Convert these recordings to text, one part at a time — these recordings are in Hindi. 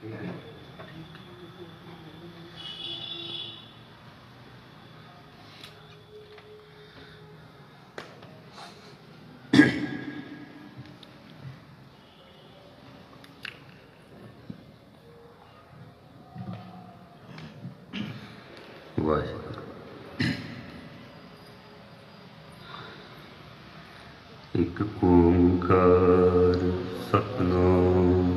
एक ओंकार सतनाम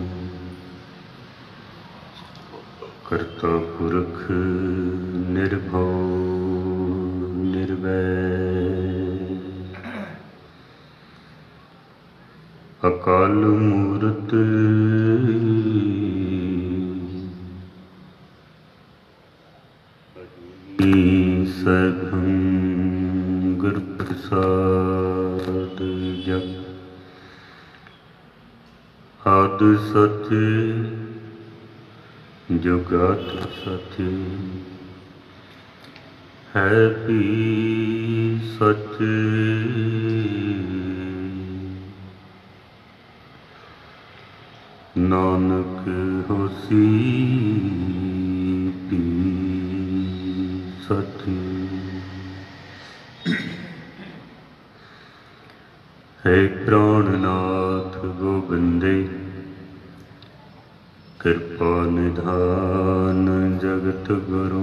करता पुरख निर्भव निर्वैर अकाल मूरत सैभं गुर प्रसाद जप आद सत्य जुगात सत्य है भी सच नानक होसी भी सत्य हे प्राणनाथ गोबिंदे कृपा निधान जगत गुरु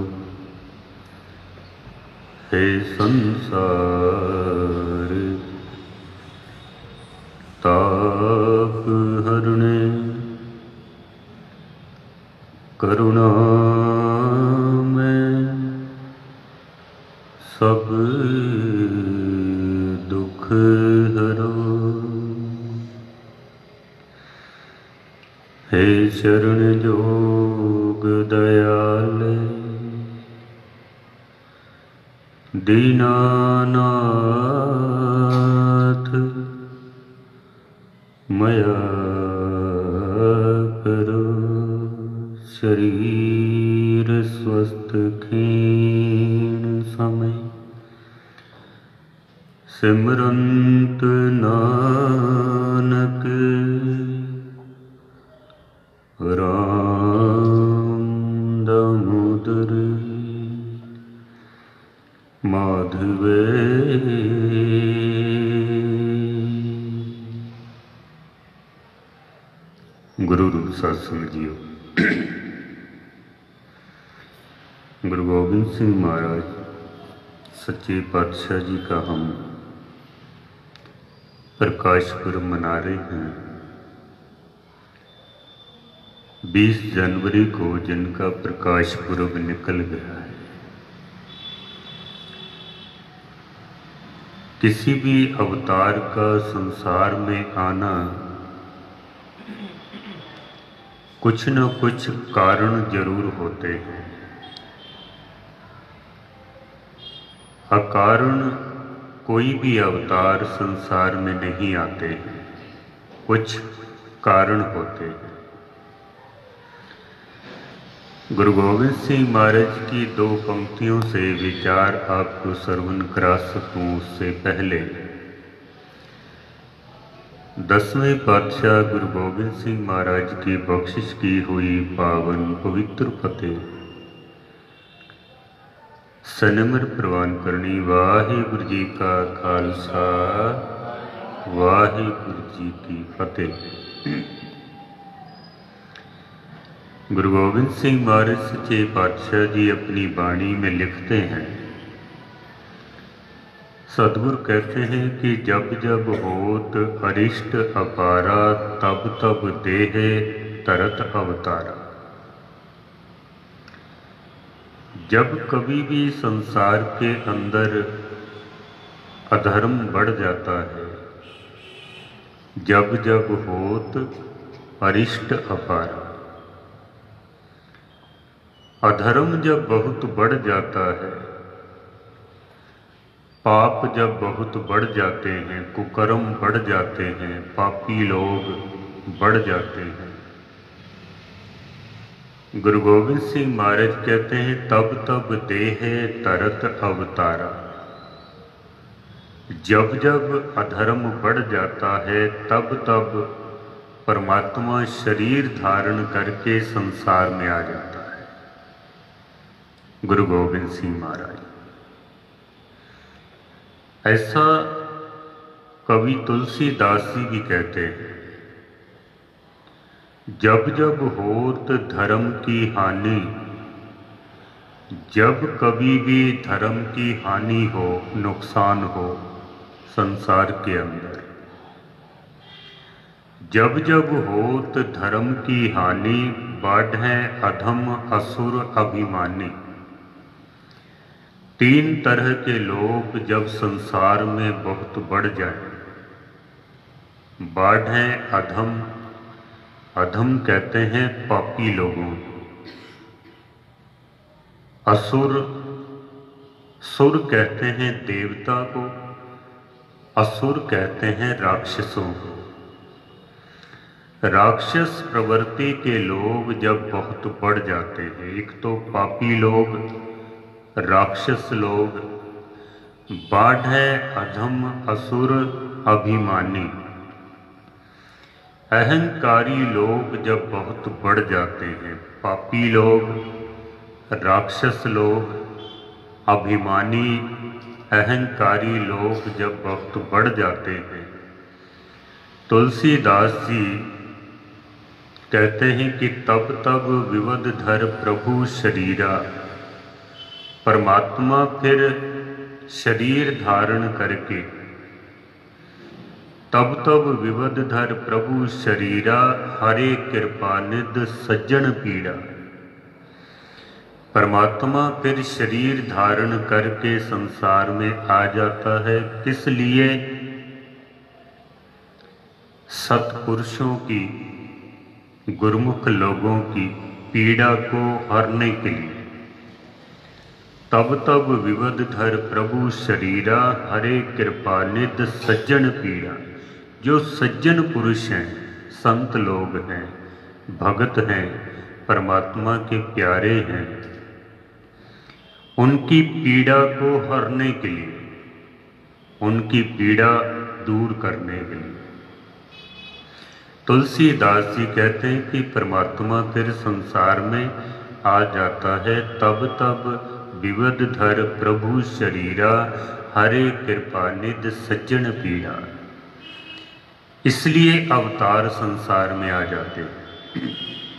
हे संसार ताप हरणे करुणा में सब दुख हरो हे शरण जोग दयाल दीनानाथ मया करो शरीर स्वस्थ क्षीण समय सिमरंत नानक राम दामोदर माधवे। गुरु रूप सत्संग जियो। गुरु गोबिंद सिंह महाराज सच्चे पातशाह जी का हम प्रकाश पुरब मना रहे हैं। 20 जनवरी को जिनका प्रकाश पुरब निकल गया है। किसी भी अवतार का संसार में आना कुछ न कुछ कारण जरूर होते हैं। अकारण कोई भी अवतार संसार में नहीं आते हैं, कुछ कारण होते हैं। गुरु गोबिंद सिंह महाराज की 2 पंक्तियों से विचार आपको श्रवण करा सकूं उससे पहले 10वें पातशाह गुरु गोबिंद सिंह महाराज की बख्शिश की हुई पावन पवित्र फतेह सनमर प्रवान करनी। वाहिगुरु जी का खालसा वाहिगुरु जी की फतेह। गुरु गोबिंद सिंह महाराज सच्चे पातशाह जी अपनी वाणी में लिखते हैं, सतगुरु कहते हैं कि जब जब होत अरिष्ट अपारा तब तब देह तरत अवतारा। जब कभी भी संसार के अंदर अधर्म बढ़ जाता है, जब जब होत अरिष्ट अपारा, अधर्म जब बहुत बढ़ जाता है, पाप जब बहुत बढ़ जाते हैं, कुकर्म बढ़ जाते हैं, पापी लोग बढ़ जाते हैं, गुरु गोबिंद सिंह महाराज कहते हैं तब तब देह तरत अवतारा। जब जब अधर्म बढ़ जाता है तब तब परमात्मा शरीर धारण करके संसार में आ जाता है। गुरु गोबिंद सिंह महाराज। ऐसा कवि तुलसीदास जी भी कहते हैं, जब जब होत धर्म की हानि, जब कभी भी धर्म की हानि हो, नुकसान हो संसार के अंदर, जब जब होत धर्म की हानि, बाढ़ें अधम असुर अभिमानी। तीन तरह के लोग जब संसार में बहुत बढ़ जाएं, बाढ़ें अधम, अधम कहते हैं पापी लोगों को, असुर, सुर कहते हैं देवता को, असुर कहते हैं राक्षसों को। राक्षस प्रवृत्ति के लोग जब बहुत बढ़ जाते हैं, एक तो पापी लोग, राक्षस लोग, बाढ़ अधम असुर अभिमानी, अहंकारी लोग जब बहुत बढ़ जाते हैं, पापी लोग, राक्षस लोग, अभिमानी अहंकारी लोग जब बहुत बढ़ जाते हैं, तुलसीदास जी कहते हैं कि तब तब विवद धर प्रभु शरीरा। परमात्मा फिर शरीर धारण करके, तब तब विवद धर प्रभु शरीरा, हरे कृपा निध सज्जन पीड़ा। परमात्मा फिर शरीर धारण करके संसार में आ जाता है, किस लिए? सत्पुरुषों की, गुरुमुख लोगों की पीड़ा को हरने के लिए। तब तब विवद धर प्रभु शरीरा, हरे कृपा निध सज्जन पीड़ा। जो सज्जन पुरुष हैं, संत लोग हैं, भगत हैं, परमात्मा के प्यारे हैं, उनकी पीड़ा को हरने के लिए, उनकी पीड़ा दूर करने के लिए तुलसीदास जी कहते हैं कि परमात्मा फिर संसार में आ जाता है, तब तब विवद धर प्रभु शरीरा, हरे कृपा निध सज्जन पीड़ा। इसलिए अवतार संसार में आ जाते हैं।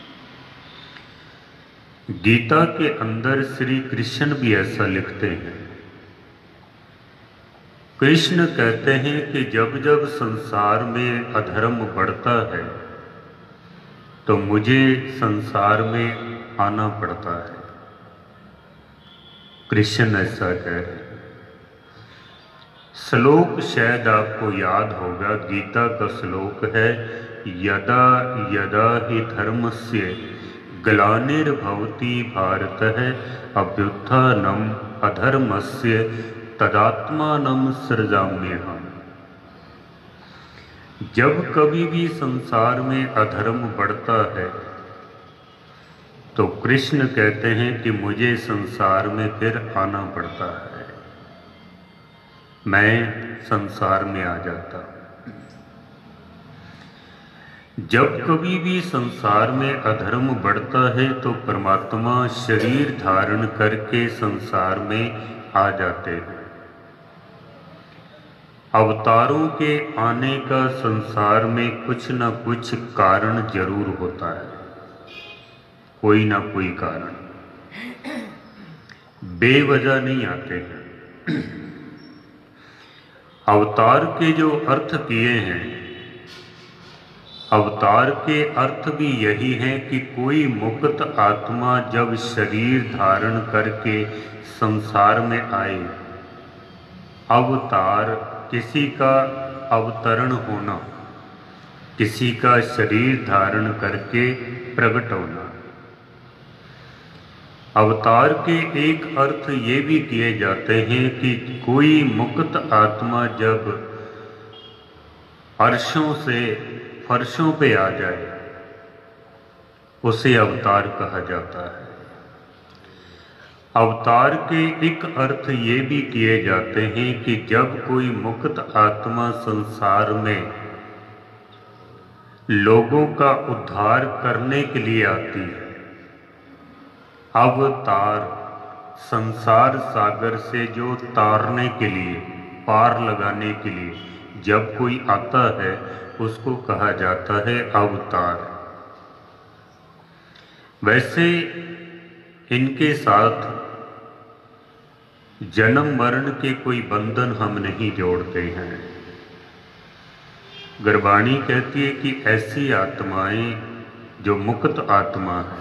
गीता के अंदर श्री कृष्ण भी ऐसा लिखते हैं। कृष्ण कहते हैं कि जब जब संसार में अधर्म बढ़ता है तो मुझे संसार में आना पड़ता है। कृष्ण ऐसा कह रहे हैं। श्लोक शायद आपको याद होगा, गीता का श्लोक है, यदा यदा हि धर्मस्य ग्लानिर्भवति भारतः अभ्युत्थानम् अधर्मस्य तदात्मानं सृजाम्यहम्। जब कभी भी संसार में अधर्म बढ़ता है तो कृष्ण कहते हैं कि मुझे संसार में फिर आना पड़ता है, मैं संसार में आ जाता हूँ। जब कभी भी संसार में अधर्म बढ़ता है तो परमात्मा शरीर धारण करके संसार में आ जाते हैं। अवतारों के आने का संसार में कुछ न कुछ कारण जरूर होता है, कोई ना कोई कारण, बेवजह नहीं आते हैं। अवतार के जो अर्थ किए हैं, अवतार के अर्थ भी यही हैं कि कोई मुक्त आत्मा जब शरीर धारण करके संसार में आए, अवतार किसी का अवतरण होना, किसी का शरीर धारण करके प्रकट होना। अवतार के एक अर्थ ये भी किए जाते हैं कि कोई मुक्त आत्मा जब अर्शों से फर्शों पे आ जाए, उसे अवतार कहा जाता है। अवतार के एक अर्थ ये भी किए जाते हैं कि जब कोई मुक्त आत्मा संसार में लोगों का उद्धार करने के लिए आती है। अवतार संसार सागर से जो तारने के लिए, पार लगाने के लिए जब कोई आता है उसको कहा जाता है अवतार। वैसे इनके साथ जन्म मरण के कोई बंधन हम नहीं जोड़ते हैं। गुरबाणी कहती है कि ऐसी आत्माएं जो मुक्त आत्मा है,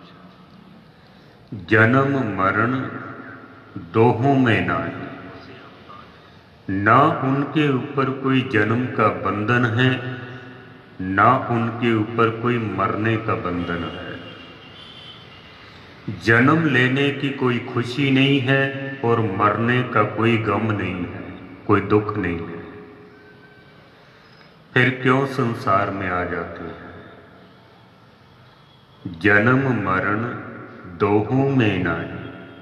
जन्म मरण दोहों में ना है, ना उनके ऊपर कोई जन्म का बंधन है, ना उनके ऊपर कोई मरने का बंधन है। जन्म लेने की कोई खुशी नहीं है और मरने का कोई गम नहीं है, कोई दुख नहीं है। फिर क्यों संसार में आ जाते हैं? जन्म मरण दोहों में नहीं,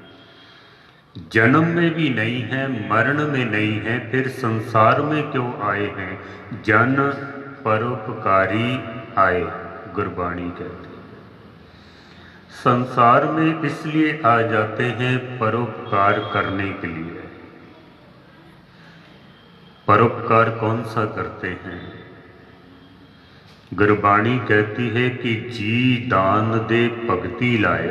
जन्म में भी नहीं है, मरण में नहीं है, फिर संसार में क्यों आए हैं? जन परोपकारी आए, गुरबाणी कहती है। संसार में इसलिए आ जाते हैं परोपकार करने के लिए। परोपकार कौन सा करते हैं? गुरबाणी कहती है कि जी दान दे भगति लाया।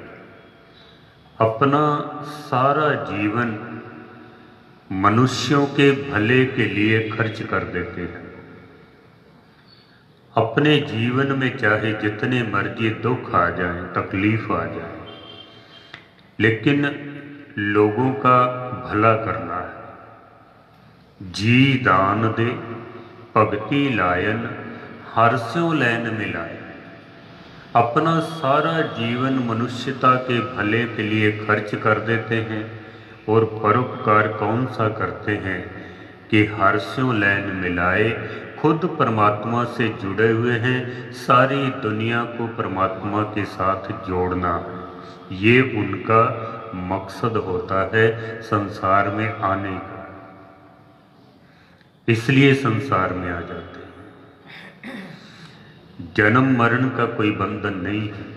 अपना सारा जीवन मनुष्यों के भले के लिए खर्च कर देते हैं। अपने जीवन में चाहे जितने मर्जी दुख आ जाए, तकलीफ आ जाए, लेकिन लोगों का भला करना है। जी दान दे भगति लायन, हर्ष्यों लैन मिलाए। अपना सारा जीवन मनुष्यता के भले के लिए खर्च कर देते हैं। और परोपकार कौन सा करते हैं कि हर्ष्यों लैन मिलाए, खुद परमात्मा से जुड़े हुए हैं, सारी दुनिया को परमात्मा के साथ जोड़ना है। ये उनका मकसद होता है संसार में आने का। इसलिए संसार में आ जाते हैं। जन्म मरण का कोई बंधन नहीं है।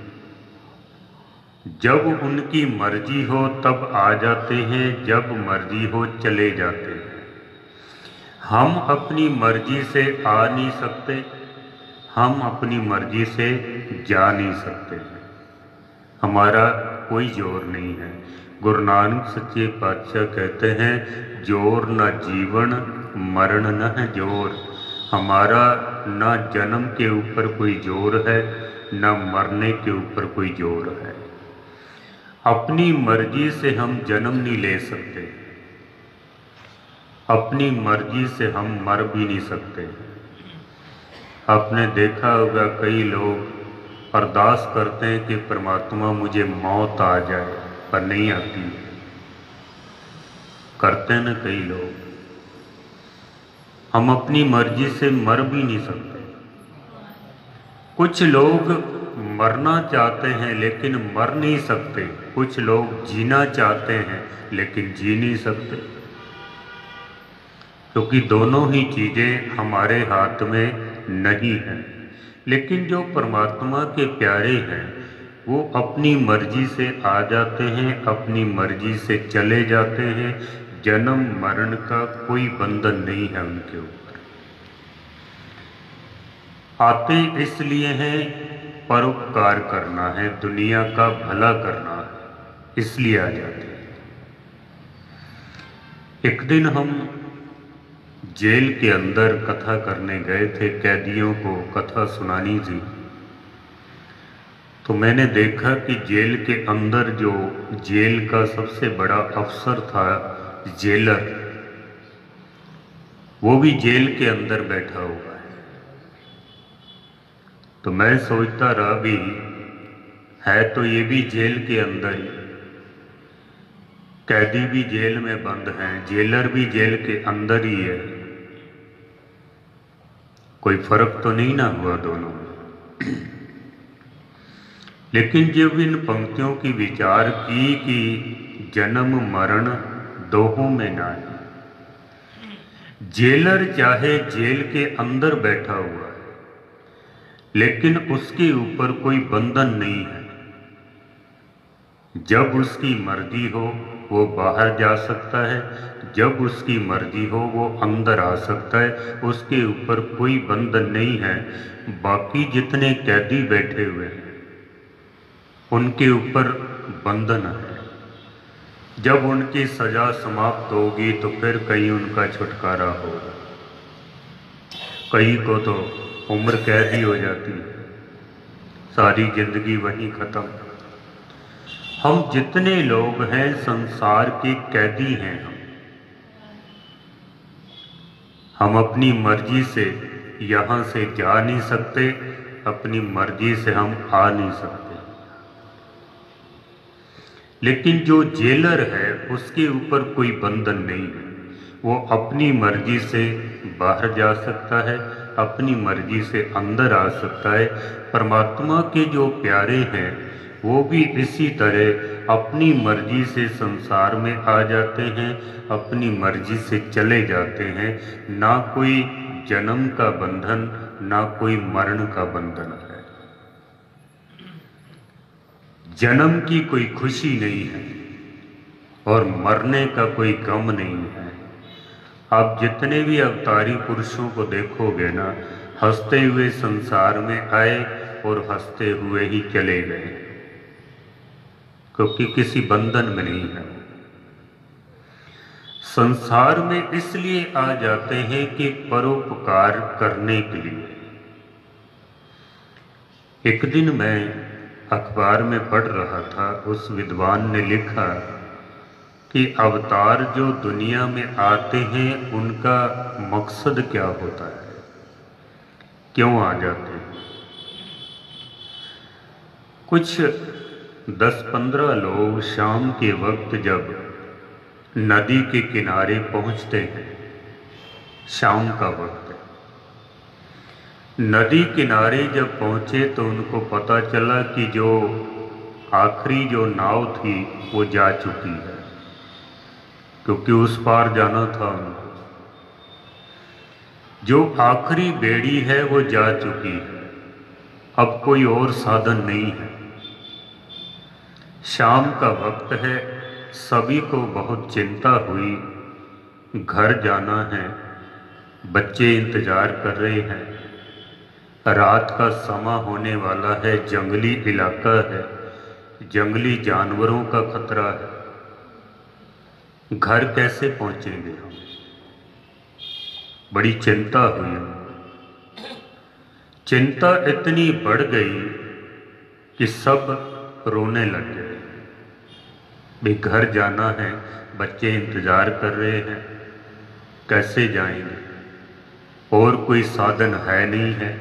जब उनकी मर्जी हो तब आ जाते हैं, जब मर्जी हो चले जाते हैं। हम अपनी मर्जी से आ नहीं सकते, हम अपनी मर्जी से जा नहीं सकते। हमारा कोई जोर नहीं है। गुरु नानक सच्चे पातशाह कहते हैं, जोर न जीवन मरण न है जोर। हमारा ना जन्म के ऊपर कोई जोर है, ना मरने के ऊपर कोई जोर है। अपनी मर्जी से हम जन्म नहीं ले सकते, अपनी मर्जी से हम मर भी नहीं सकते। आपने देखा होगा कई लोग अरदास करते हैं कि परमात्मा मुझे मौत आ जाए, पर नहीं आती। करते हैं ना कई लोग। हम अपनी मर्जी से मर भी नहीं सकते। कुछ लोग मरना चाहते हैं लेकिन मर नहीं सकते। कुछ लोग जीना चाहते हैं लेकिन जी नहीं सकते, क्योंकि दोनों ही चीज़ें हमारे हाथ में नहीं हैं। लेकिन जो परमात्मा के प्यारे हैं वो अपनी मर्जी से आ जाते हैं, अपनी मर्जी से चले जाते हैं। जन्म मरण का कोई बंधन नहीं है उनके ऊपर। आते इसलिए हैं परोपकार करना है, दुनिया का भला करना है, इसलिए आ जाते हैं। एक दिन हम जेल के अंदर कथा करने गए थे, कैदियों को कथा सुनानी थी। तो मैंने देखा कि जेल के अंदर जो जेल का सबसे बड़ा अफसर था, जेलर, वो भी जेल के अंदर बैठा हुआ है। तो मैं सोचता रहा भी है तो ये भी जेल के अंदर ही, कैदी भी जेल में बंद हैं, जेलर भी जेल के अंदर ही है, कोई फर्क तो नहीं ना हुआ दोनों में। लेकिन जब इन पंक्तियों की विचार की कि जन्म मरण दोहों में ना है, जेलर चाहे जेल के अंदर बैठा हुआ है, लेकिन उसके ऊपर कोई बंधन नहीं है। जब उसकी मर्जी हो वो बाहर जा सकता है, जब उसकी मर्जी हो वो अंदर आ सकता है, उसके ऊपर कोई बंधन नहीं है। बाकी जितने कैदी बैठे हुए हैं उनके ऊपर बंधन है। जब उनकी सजा समाप्त होगी तो फिर कहीं उनका छुटकारा होगा, कई को तो उम्र कैद ही हो जाती है, सारी जिंदगी वहीं खत्म। हम जितने लोग हैं संसार के कैदी हैं। हम अपनी मर्जी से यहाँ से जा नहीं सकते, अपनी मर्जी से हम आ नहीं सकते। लेकिन जो जेलर है उसके ऊपर कोई बंधन नहीं है। वो अपनी मर्जी से बाहर जा सकता है, अपनी मर्जी से अंदर आ सकता है। परमात्मा के जो प्यारे हैं वो भी इसी तरह अपनी मर्जी से संसार में आ जाते हैं, अपनी मर्जी से चले जाते हैं। ना कोई जन्म का बंधन, ना कोई मरण का बंधन है। जन्म की कोई खुशी नहीं है और मरने का कोई गम नहीं है। आप जितने भी अवतारी पुरुषों को देखोगे ना, हंसते हुए संसार में आए और हंसते हुए ही चले गए, क्योंकि किसी बंधन में नहीं है। संसार में इसलिए आ जाते हैं कि परोपकार करने के लिए। एक दिन मैं अखबार में पढ़ रहा था, उस विद्वान ने लिखा कि अवतार जो दुनिया में आते हैं उनका मकसद क्या होता है, क्यों आ जाते हैं। कुछ 10-15 लोग शाम के वक्त जब नदी के किनारे पहुंचते हैं, शाम का वक्त है, नदी किनारे जब पहुंचे तो उनको पता चला कि जो आखिरी जो नाव थी वो जा चुकी है, क्योंकि उस पार जाना था उनको। जो आखिरी बेड़ी है वो जा चुकी है, अब कोई और साधन नहीं है। शाम का वक्त है, सभी को बहुत चिंता हुई, घर जाना है, बच्चे इंतजार कर रहे हैं, रात का समा होने वाला है, जंगली इलाका है, जंगली जानवरों का खतरा है, घर कैसे पहुंचेंगे हम। बड़ी चिंता हुई, चिंता इतनी बढ़ गई कि सब रोने लग गए। भी घर जाना है, बच्चे इंतजार कर रहे हैं, कैसे जाएंगे, और कोई साधन है नहीं है।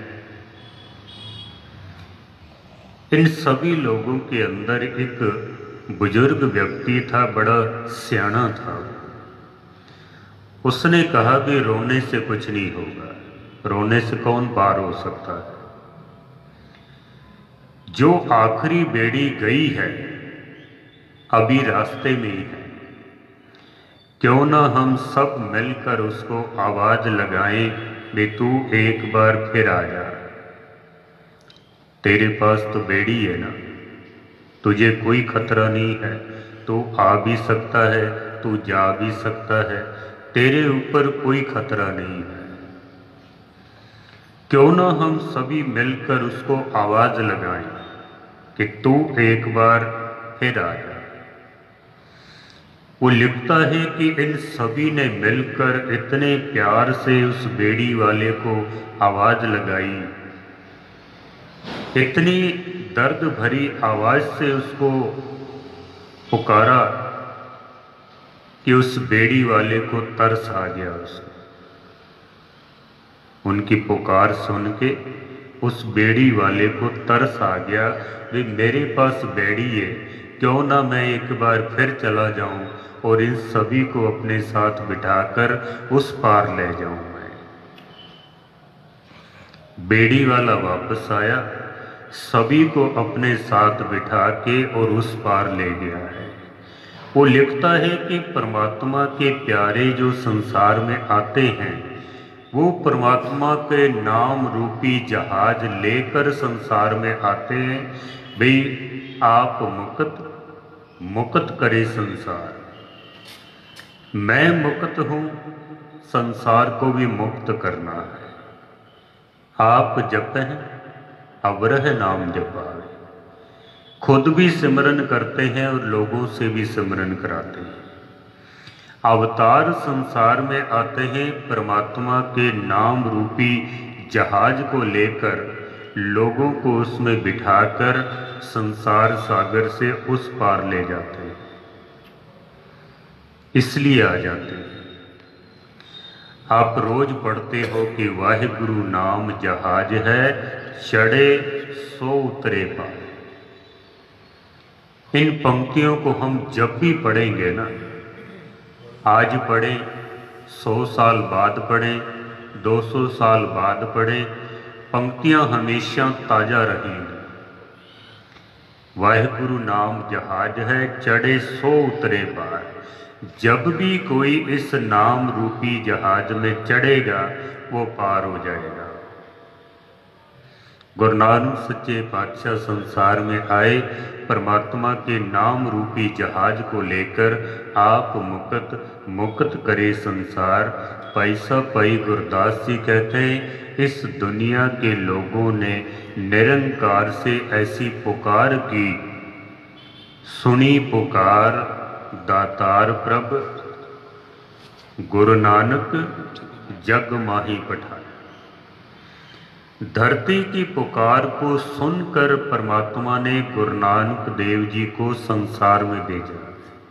इन सभी लोगों के अंदर एक बुजुर्ग व्यक्ति था, बड़ा सियाना था। उसने कहा कि रोने से कुछ नहीं होगा, रोने से कौन पार हो सकता है। जो आखिरी बेड़ी गई है अभी रास्ते में ही है, क्यों ना हम सब मिलकर उसको आवाज लगाएं, बे तू एक बार फिर आ जा, तेरे पास तो बेड़ी है ना, तुझे कोई खतरा नहीं है, तू आ भी सकता है, तू जा भी सकता है, तेरे ऊपर कोई खतरा नहीं है। क्यों ना हम सभी मिलकर उसको आवाज लगाएं कि तू एक बार फिर आ जा। वो लिखता है कि इन सभी ने मिलकर इतने प्यार से उस बेड़ी वाले को आवाज लगाई, इतनी दर्द भरी आवाज से उसको पुकारा कि उस बेड़ी वाले को तरस आ गया। उसको उनकी पुकार सुन के उस बेड़ी वाले को तरस आ गया, वे मेरे पास बेड़ी है, क्यों ना मैं एक बार फिर चला जाऊं और इन सभी को अपने साथ बिठाकर उस पार ले जाऊं। मैं बेड़ी वाला वापस आया, सभी को अपने साथ बिठा के और उस पार ले गया है। वो लिखता है कि परमात्मा के प्यारे जो संसार में आते हैं वो परमात्मा के नाम रूपी जहाज लेकर संसार में आते हैं। भाई आप मुक्त करे संसार, मैं मुक्त हूँ, संसार को भी मुक्त करना है। आप जपें अवरह नाम जपावे, खुद भी सिमरन करते हैं और लोगों से भी सिमरन कराते हैं। अवतार संसार में आते हैं परमात्मा के नाम रूपी जहाज को लेकर, लोगों को उसमें बिठाकर संसार सागर से उस पार ले जाते हैं। इसलिए आ जाते हैं। आप रोज पढ़ते हो कि वाहिगुरु नाम जहाज है, चढ़े सो उतरे पार। इन पंक्तियों को हम जब भी पढ़ेंगे ना, आज पढ़ें, 100 साल बाद पढ़ें, 200 साल बाद पढ़ें, पंक्तियां हमेशा ताजा रहेंगी। वाहिगुरु नाम जहाज है, चढ़े सो उतरे पार। जब भी कोई इस नाम रूपी जहाज में चढ़ेगा वो पार हो जाएगा। गुरु नानक सच्चे पातशाह संसार में आए, परमात्मा के नाम रूपी जहाज को लेकर आप मुक्त करे संसार। पैसा पाई गुरदास जी कहते हैं, इस दुनिया के लोगों ने निरंकार से ऐसी पुकार की, सुनी पुकार दातार प्रभ, गुरु नानक जग माही पठाए। धरती की पुकार को सुनकर परमात्मा ने गुरु नानक देव जी को संसार में भेजा।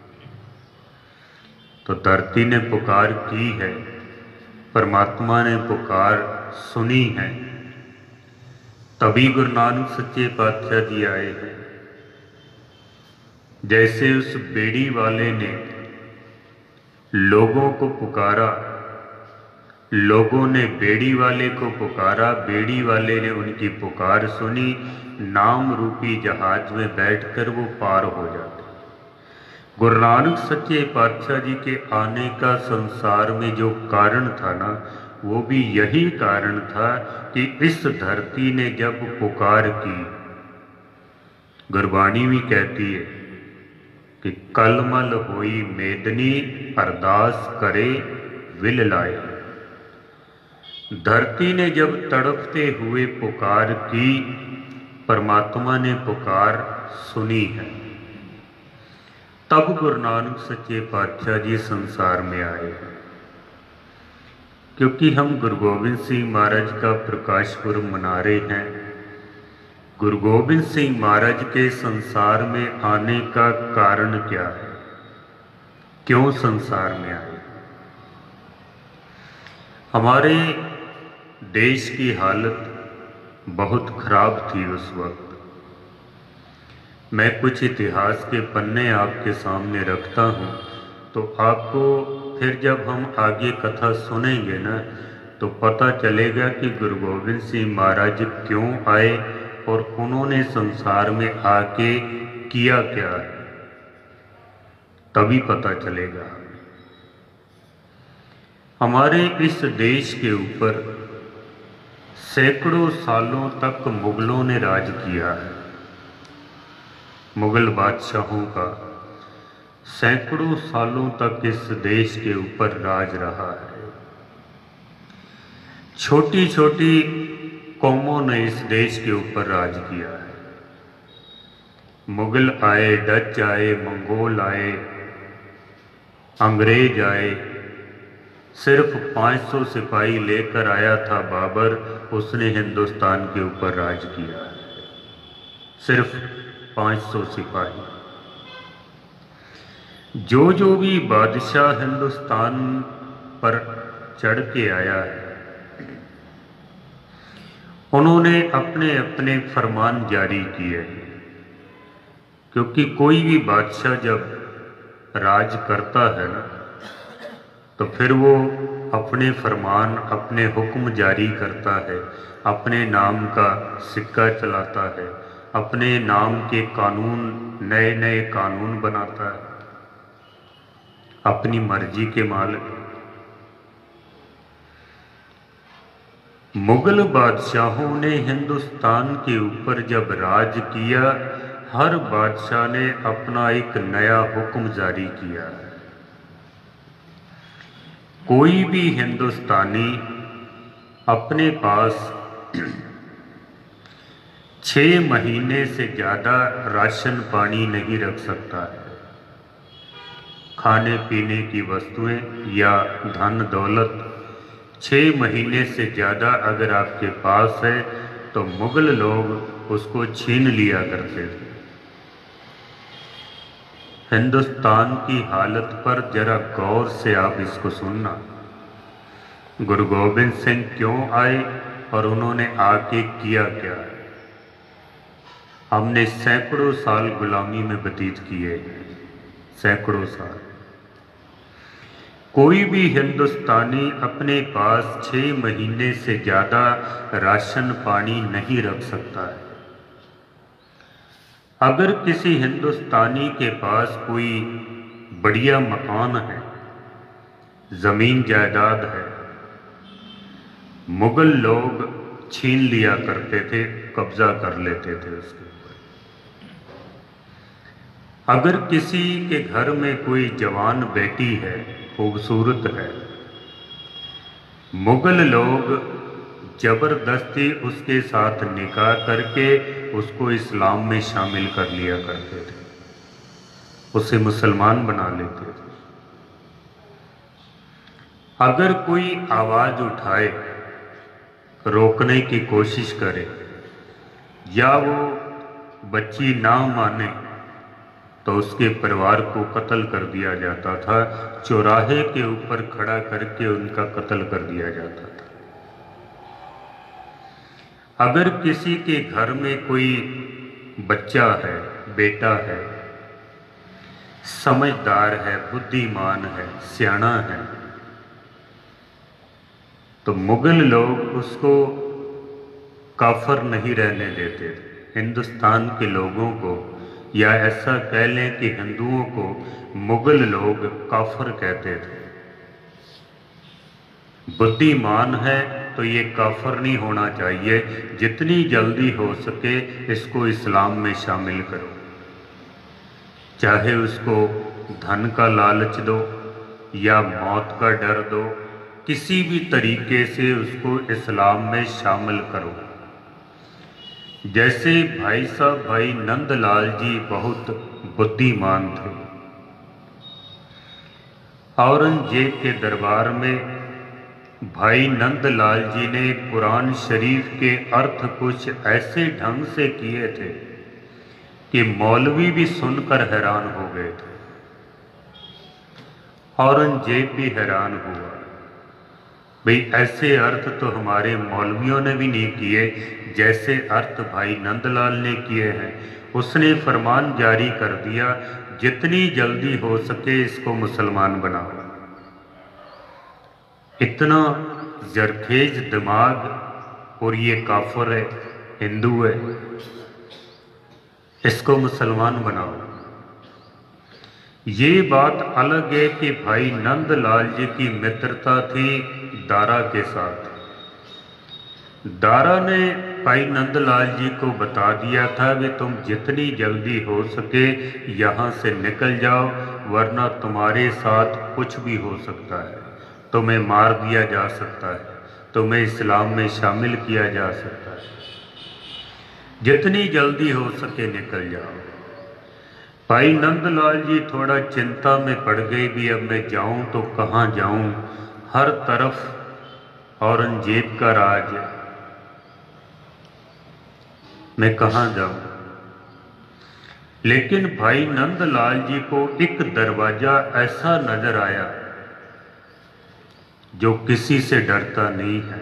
तो धरती ने पुकार की है, परमात्मा ने पुकार सुनी है, तभी गुरु नानक सच्चे पातशाह जी आए हैं। जैसे उस बेड़ी वाले ने लोगों को पुकारा, लोगों ने बेड़ी वाले को पुकारा, बेड़ी वाले ने उनकी पुकार सुनी, नाम रूपी जहाज में बैठकर वो पार हो जाते। गुरु नानक सच्चे पातशाह जी के आने का संसार में जो कारण था ना, वो भी यही कारण था कि इस धरती ने जब पुकार की, गुरबाणी भी कहती है कि कलमल होई मेदनी, अरदास करे विल लाए। धरती ने जब तड़पते हुए पुकार की, परमात्मा ने पुकार सुनी है, तब गुरु नानक सच्चे पातशाह जी संसार में आए हैं। क्योंकि हम गुरु गोबिंद सिंह महाराज का प्रकाश पुरब मना रहे हैं। गुरु गोबिंद सिंह महाराज के संसार में आने का कारण क्या है, क्यों संसार में आए? हमारे देश की हालत बहुत खराब थी उस वक्त। मैं कुछ इतिहास के पन्ने आपके सामने रखता हूँ, तो आपको फिर जब हम आगे कथा सुनेंगे ना, तो पता चलेगा कि गुरु गोबिंद सिंह महाराज क्यों आए और उन्होंने संसार में आके किया क्या है, तभी पता चलेगा। हमारे इस देश के ऊपर सैकड़ों सालों तक मुगलों ने राज किया है। मुगल बादशाहों का सैकड़ों सालों तक इस देश के ऊपर राज रहा है। छोटी छोटी कौमों ने इस देश के ऊपर राज किया है। मुगल आए, डच आए, मंगोल आए, अंग्रेज आए। सिर्फ 500 सिपाही लेकर आया था बाबर, उसने हिंदुस्तान के ऊपर राज किया है। सिर्फ 500 सिपाही। जो भी बादशाह हिंदुस्तान पर चढ़ के आया है, उन्होंने अपने अपने फरमान जारी किए। क्योंकि कोई भी बादशाह जब राज करता है ना, तो फिर वो अपने फरमान, अपने हुक्म जारी करता है, अपने नाम का सिक्का चलाता है, अपने नाम के कानून, नए नए कानून बनाता है, अपनी मर्जी के मालिक। मुगल बादशाहों ने हिंदुस्तान के ऊपर जब राज किया, हर बादशाह ने अपना एक नया हुक्म जारी किया। कोई भी हिंदुस्तानी अपने पास 6 महीने से ज़्यादा राशन पानी नहीं रख सकता है। खाने पीने की वस्तुएं या धन दौलत 6 महीने से ज़्यादा अगर आपके पास है तो मुगल लोग उसको छीन लिया करते थे। हिंदुस्तान की हालत पर जरा गौर से आप इसको सुनना। गुरु गोबिंद सिंह क्यों आए और उन्होंने आके किया क्या? हमने सैकड़ों साल गुलामी में व्यतीत किए, सैकड़ों साल। कोई भी हिंदुस्तानी अपने पास 6 महीने से ज़्यादा राशन पानी नहीं रख सकता है। अगर किसी हिंदुस्तानी के पास कोई बढ़िया मकान है, ज़मीन जायदाद है, मुगल लोग छीन लिया करते थे, कब्जा कर लेते थे उसके ऊपर। अगर किसी के घर में कोई जवान बेटी है, खूबसूरत है, मुगल लोग जबरदस्ती उसके साथ निकाह करके उसको इस्लाम में शामिल कर लिया करते थे, उसे मुसलमान बना लेते थे। अगर कोई आवाज़ उठाए, रोकने की कोशिश करे या वो बच्ची ना माने तो उसके परिवार को कत्ल कर दिया जाता था। चौराहे के ऊपर खड़ा करके उनका कत्ल कर दिया जाता था। अगर किसी के घर में कोई बच्चा है, बेटा है, समझदार है, बुद्धिमान है, सियाना है, तो मुगल लोग उसको काफर नहीं रहने देते थे। हिंदुस्तान के लोगों को, या ऐसा कह लें कि हिंदुओं को, मुगल लोग काफर कहते थे। बुद्धिमान है तो ये काफर नहीं होना चाहिए, जितनी जल्दी हो सके इसको इस्लाम में शामिल करो। चाहे उसको धन का लालच दो या मौत का डर दो, किसी भी तरीके से उसको इस्लाम में शामिल करो। जैसे भाई साहब भाई नंदलाल जी बहुत बुद्धिमान थे। औरंगजेब के दरबार में भाई नंदलाल जी ने कुरान शरीफ के अर्थ कुछ ऐसे ढंग से किए थे कि मौलवी भी सुनकर हैरान हो गए थे। औरंगजेब भी हैरान हुआ, भाई ऐसे अर्थ तो हमारे मौलवियों ने भी नहीं किए जैसे अर्थ भाई नंदलाल ने किए हैं। उसने फरमान जारी कर दिया, जितनी जल्दी हो सके इसको मुसलमान बनाओ। इतना जरखेज दिमाग, और ये काफिर है, हिंदू है, इसको मुसलमान बनाओ। ये बात अलग है कि भाई नंदलाल जी की मित्रता थी दारा के साथ। दारा ने भाई नंदलाल जी को बता दिया था कि तुम जितनी जल्दी हो सके यहाँ से निकल जाओ, वरना तुम्हारे साथ कुछ भी हो सकता है, तुम्हें मार दिया जा सकता है, तुम्हें इस्लाम में शामिल किया जा सकता है, जितनी जल्दी हो सके निकल जाओ। भाई नंदलाल जी थोड़ा चिंता में पड़ गए भी, अब मैं जाऊं तो कहाँ जाऊं, हर तरफ औरंगजेब का राज है, मैं कहाँ जाऊं। लेकिन भाई नंदलाल जी को एक दरवाजा ऐसा नजर आया जो किसी से डरता नहीं है।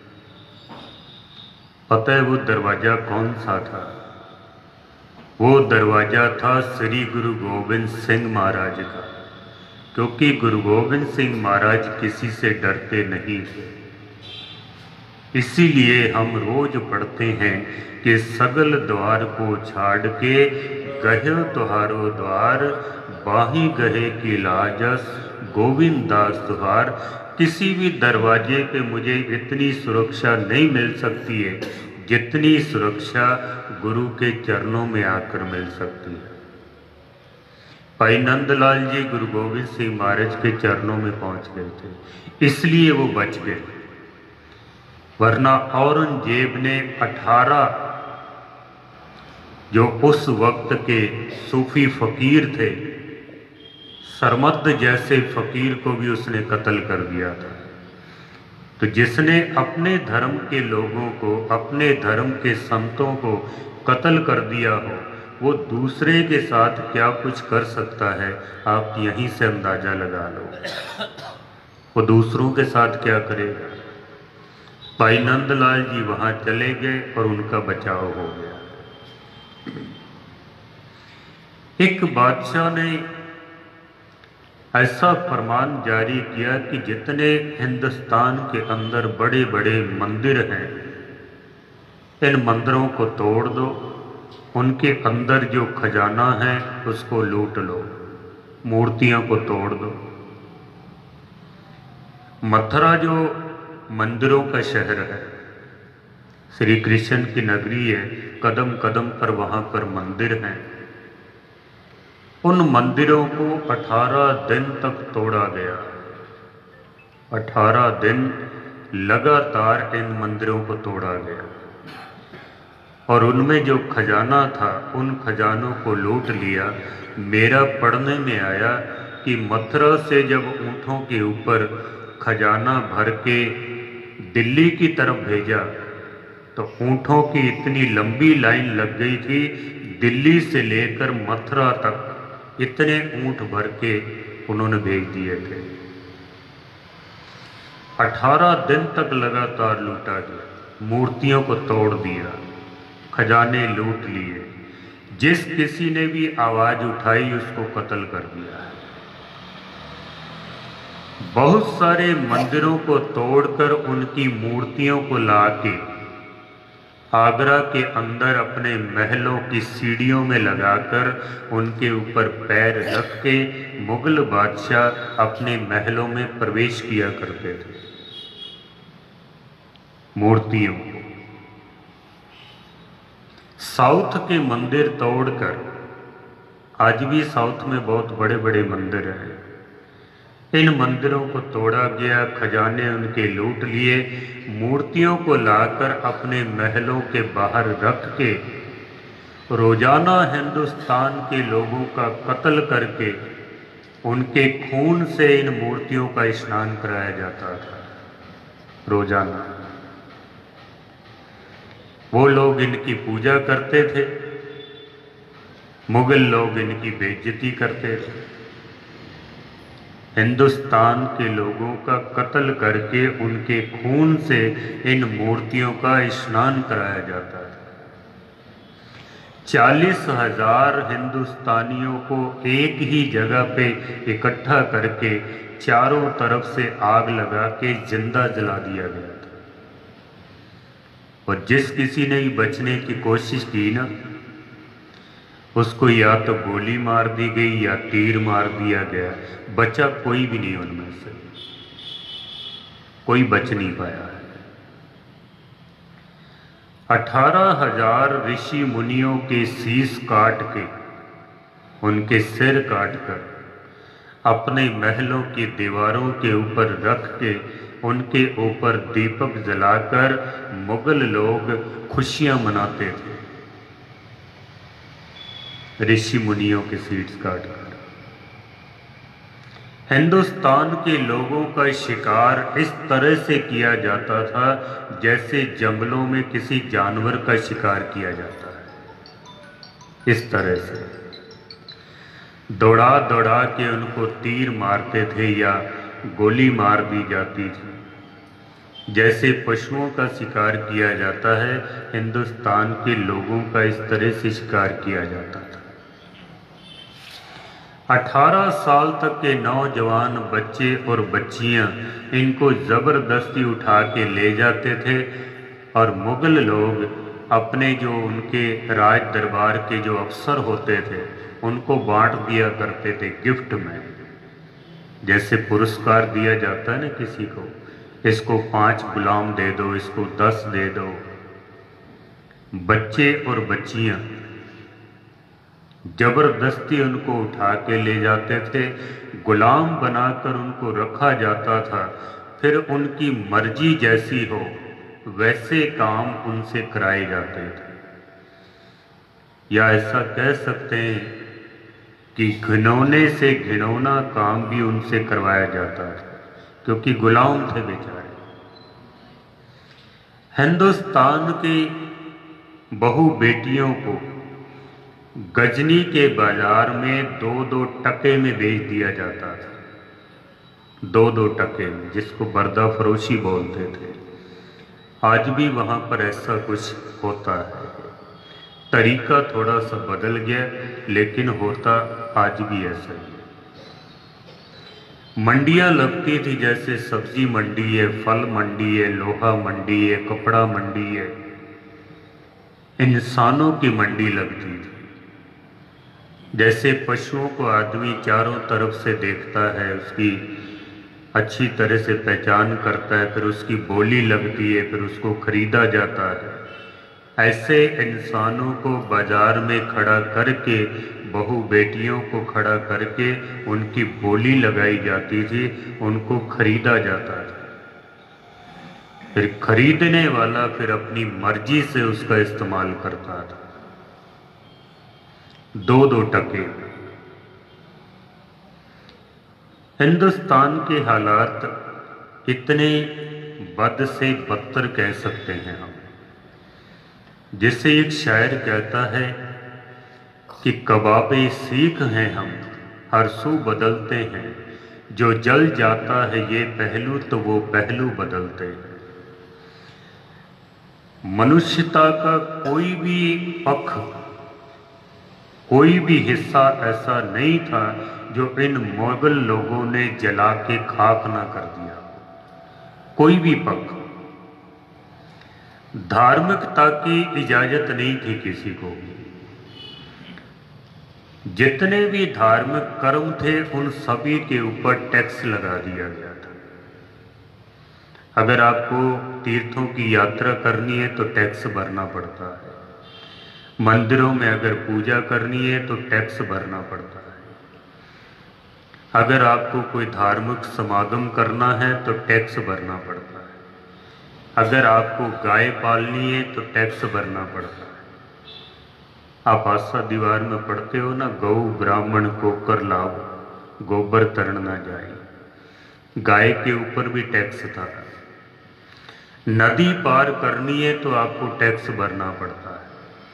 पता है वो दरवाजा कौन सा था? वो दरवाजा था श्री गुरु गोबिंद सिंह महाराज का, क्योंकि गुरु गोबिंद सिंह महाराज किसी से डरते नहीं थे। इसीलिए हम रोज पढ़ते हैं कि सगल द्वार को छाड़ के गहे तुहारो द्वार, बाही गहे की लाजस गोविंद दास तुहार। किसी भी दरवाजे पे मुझे इतनी सुरक्षा नहीं मिल सकती है जितनी सुरक्षा गुरु के चरणों में आकर मिल सकती है। भाई नंदलाल जी गुरु गोविंद सिंह महाराज के चरणों में पहुंच गए थे, इसलिए वो बच गए, वरना औरंगजेब ने 18 जो उस वक्त के सूफी फकीर थे, सरमद जैसे फकीर को भी उसने कत्ल कर दिया था। तो जिसने अपने धर्म के लोगों को, अपने धर्म के संतों को कत्ल कर दिया हो, वो दूसरे के साथ क्या कुछ कर सकता है, आप यहीं से अंदाजा लगा लो। वो दूसरों के साथ क्या करेगा। भाई नंदलाल जी वहां चले गए और उनका बचाव हो गया। एक बादशाह ने ऐसा फरमान जारी किया कि जितने हिंदुस्तान के अंदर बड़े बड़े मंदिर हैं, इन मंदिरों को तोड़ दो, उनके अंदर जो खजाना है उसको लूट लो, मूर्तियों को तोड़ दो। मथुरा जो मंदिरों का शहर है, श्री कृष्ण की नगरी है, कदम कदम पर वहां पर मंदिर हैं। उन मंदिरों को 18 दिन तक तोड़ा गया। 18 दिन लगातार इन मंदिरों को तोड़ा गया और उनमें जो खजाना था उन खजानों को लूट लिया। मेरा पढ़ने में आया कि मथुरा से जब ऊँटों के ऊपर खजाना भर के दिल्ली की तरफ भेजा तो ऊँटों की इतनी लंबी लाइन लग गई थी, दिल्ली से लेकर मथुरा तक इतने ऊँट भर के उन्होंने भेज दिए थे। 18 दिन तक लगातार लूटा गया, मूर्तियों को तोड़ दिया, खजाने लूट लिए, जिस किसी ने भी आवाज उठाई उसको कत्ल कर दिया। बहुत सारे मंदिरों को तोड़कर उनकी मूर्तियों को लाके आगरा के अंदर अपने महलों की सीढ़ियों में लगाकर उनके ऊपर पैर रख के मुगल बादशाह अपने महलों में प्रवेश किया करते थे। मूर्तियों को साउथ के मंदिर तोड़कर, आज भी साउथ में बहुत बड़े बड़े मंदिर हैं, इन मंदिरों को तोड़ा गया, खजाने उनके लूट लिए, मूर्तियों को लाकर अपने महलों के बाहर रख के रोजाना हिंदुस्तान के लोगों का कत्ल करके उनके खून से इन मूर्तियों का स्नान कराया जाता था रोजाना। वो लोग इनकी पूजा करते थे, मुगल लोग इनकी बेइज्जती करते थे। हिंदुस्तान के लोगों का कत्ल करके उनके खून से इन मूर्तियों का स्नान कराया जाता था। 40,000 हिंदुस्तानियों को एक ही जगह पे इकट्ठा करके चारों तरफ से आग लगा के जिंदा जला दिया गया था। और जिस किसी ने बचने की कोशिश की ना, उसको या तो गोली मार दी गई या तीर मार दिया गया। बचा कोई भी नहीं, उनमें से कोई बच नहीं पाया है। 18,000 ऋषि मुनियों के शीश काट के, उनके सिर काट कर अपने महलों की दीवारों के ऊपर रख के उनके ऊपर दीपक जलाकर मुगल लोग खुशियां मनाते थे, ऋषि मुनियों के शीश काटकर। हिंदुस्तान के लोगों का शिकार इस तरह से किया जाता था जैसे जंगलों में किसी जानवर का शिकार किया जाता है। इस तरह से दौड़ा दौड़ा के उनको तीर मारते थे या गोली मार दी जाती थी। जैसे पशुओं का शिकार किया जाता है, हिंदुस्तान के लोगों का इस तरह से शिकार किया जाता था। 18 साल तक के नौजवान बच्चे और बच्चियां इनको ज़बरदस्ती उठा के ले जाते थे और मुगल लोग अपने जो उनके राज दरबार के जो अफसर होते थे उनको बांट दिया करते थे गिफ्ट में। जैसे पुरस्कार दिया जाता है ना किसी को, इसको 5 गुलाम दे दो, इसको 10 दे दो। बच्चे और बच्चियां जबरदस्ती उनको उठा के ले जाते थे, गुलाम बनाकर उनको रखा जाता था, फिर उनकी मर्जी जैसी हो वैसे काम उनसे कराए जाते थे। या ऐसा कह सकते हैं कि घिनौने से घिनौना काम भी उनसे करवाया जाता था, क्योंकि गुलाम थे बेचारे। हिंदुस्तान की बहु बेटियों को गजनी के बाजार में 2-2 टके में बेच दिया जाता था, 2-2 टके में, जिसको बर्दा फरोशी बोलते थे। आज भी वहाँ पर ऐसा कुछ होता है। तरीका थोड़ा सा बदल गया, लेकिन होता आज भी ऐसा ही है। मंडियाँ लगती थी, जैसे सब्जी मंडी है, फल मंडी है, लोहा मंडी है, कपड़ा मंडी है, इंसानों की मंडी लगती थी। जैसे पशुओं को आदमी चारों तरफ से देखता है, उसकी अच्छी तरह से पहचान करता है, फिर उसकी बोली लगती है, फिर उसको खरीदा जाता है, ऐसे इंसानों को बाजार में खड़ा करके, बहु बेटियों को खड़ा करके उनकी बोली लगाई जाती थी, उनको खरीदा जाता था। फिर खरीदने वाला फिर अपनी मर्जी से उसका इस्तेमाल करता था। 2-2 टके। हिंदुस्तान के हालात इतने बद से बदतर कह सकते हैं हम। जिसे एक शायर कहता है कि कबाबे सीख हैं हम, हर सू बदलते हैं, जो जल जाता है ये पहलू तो वो पहलू बदलते हैं। मनुष्यता का कोई भी पक्ष, कोई भी हिस्सा ऐसा नहीं था जो इन मुगल लोगों ने जला के खाक ना कर दिया। कोई भी पक्ष। धार्मिकता की इजाजत नहीं थी किसी को। जितने भी धार्मिक कर्म थे उन सभी के ऊपर टैक्स लगा दिया गया था। अगर आपको तीर्थों की यात्रा करनी है तो टैक्स भरना पड़ता है। मंदिरों में अगर पूजा करनी है तो टैक्स भरना पड़ता है। अगर आपको कोई धार्मिक समागम करना है तो टैक्स भरना पड़ता है। अगर आपको गाय पालनी है तो टैक्स भरना पड़ता है। आप आशा दीवार में पढ़ते हो ना, गौ ब्राह्मण को कर लाओ, गोबर तरण ना जाए। गाय के ऊपर भी टैक्स था। नदी पार करनी है तो आपको टैक्स भरना पड़ता है।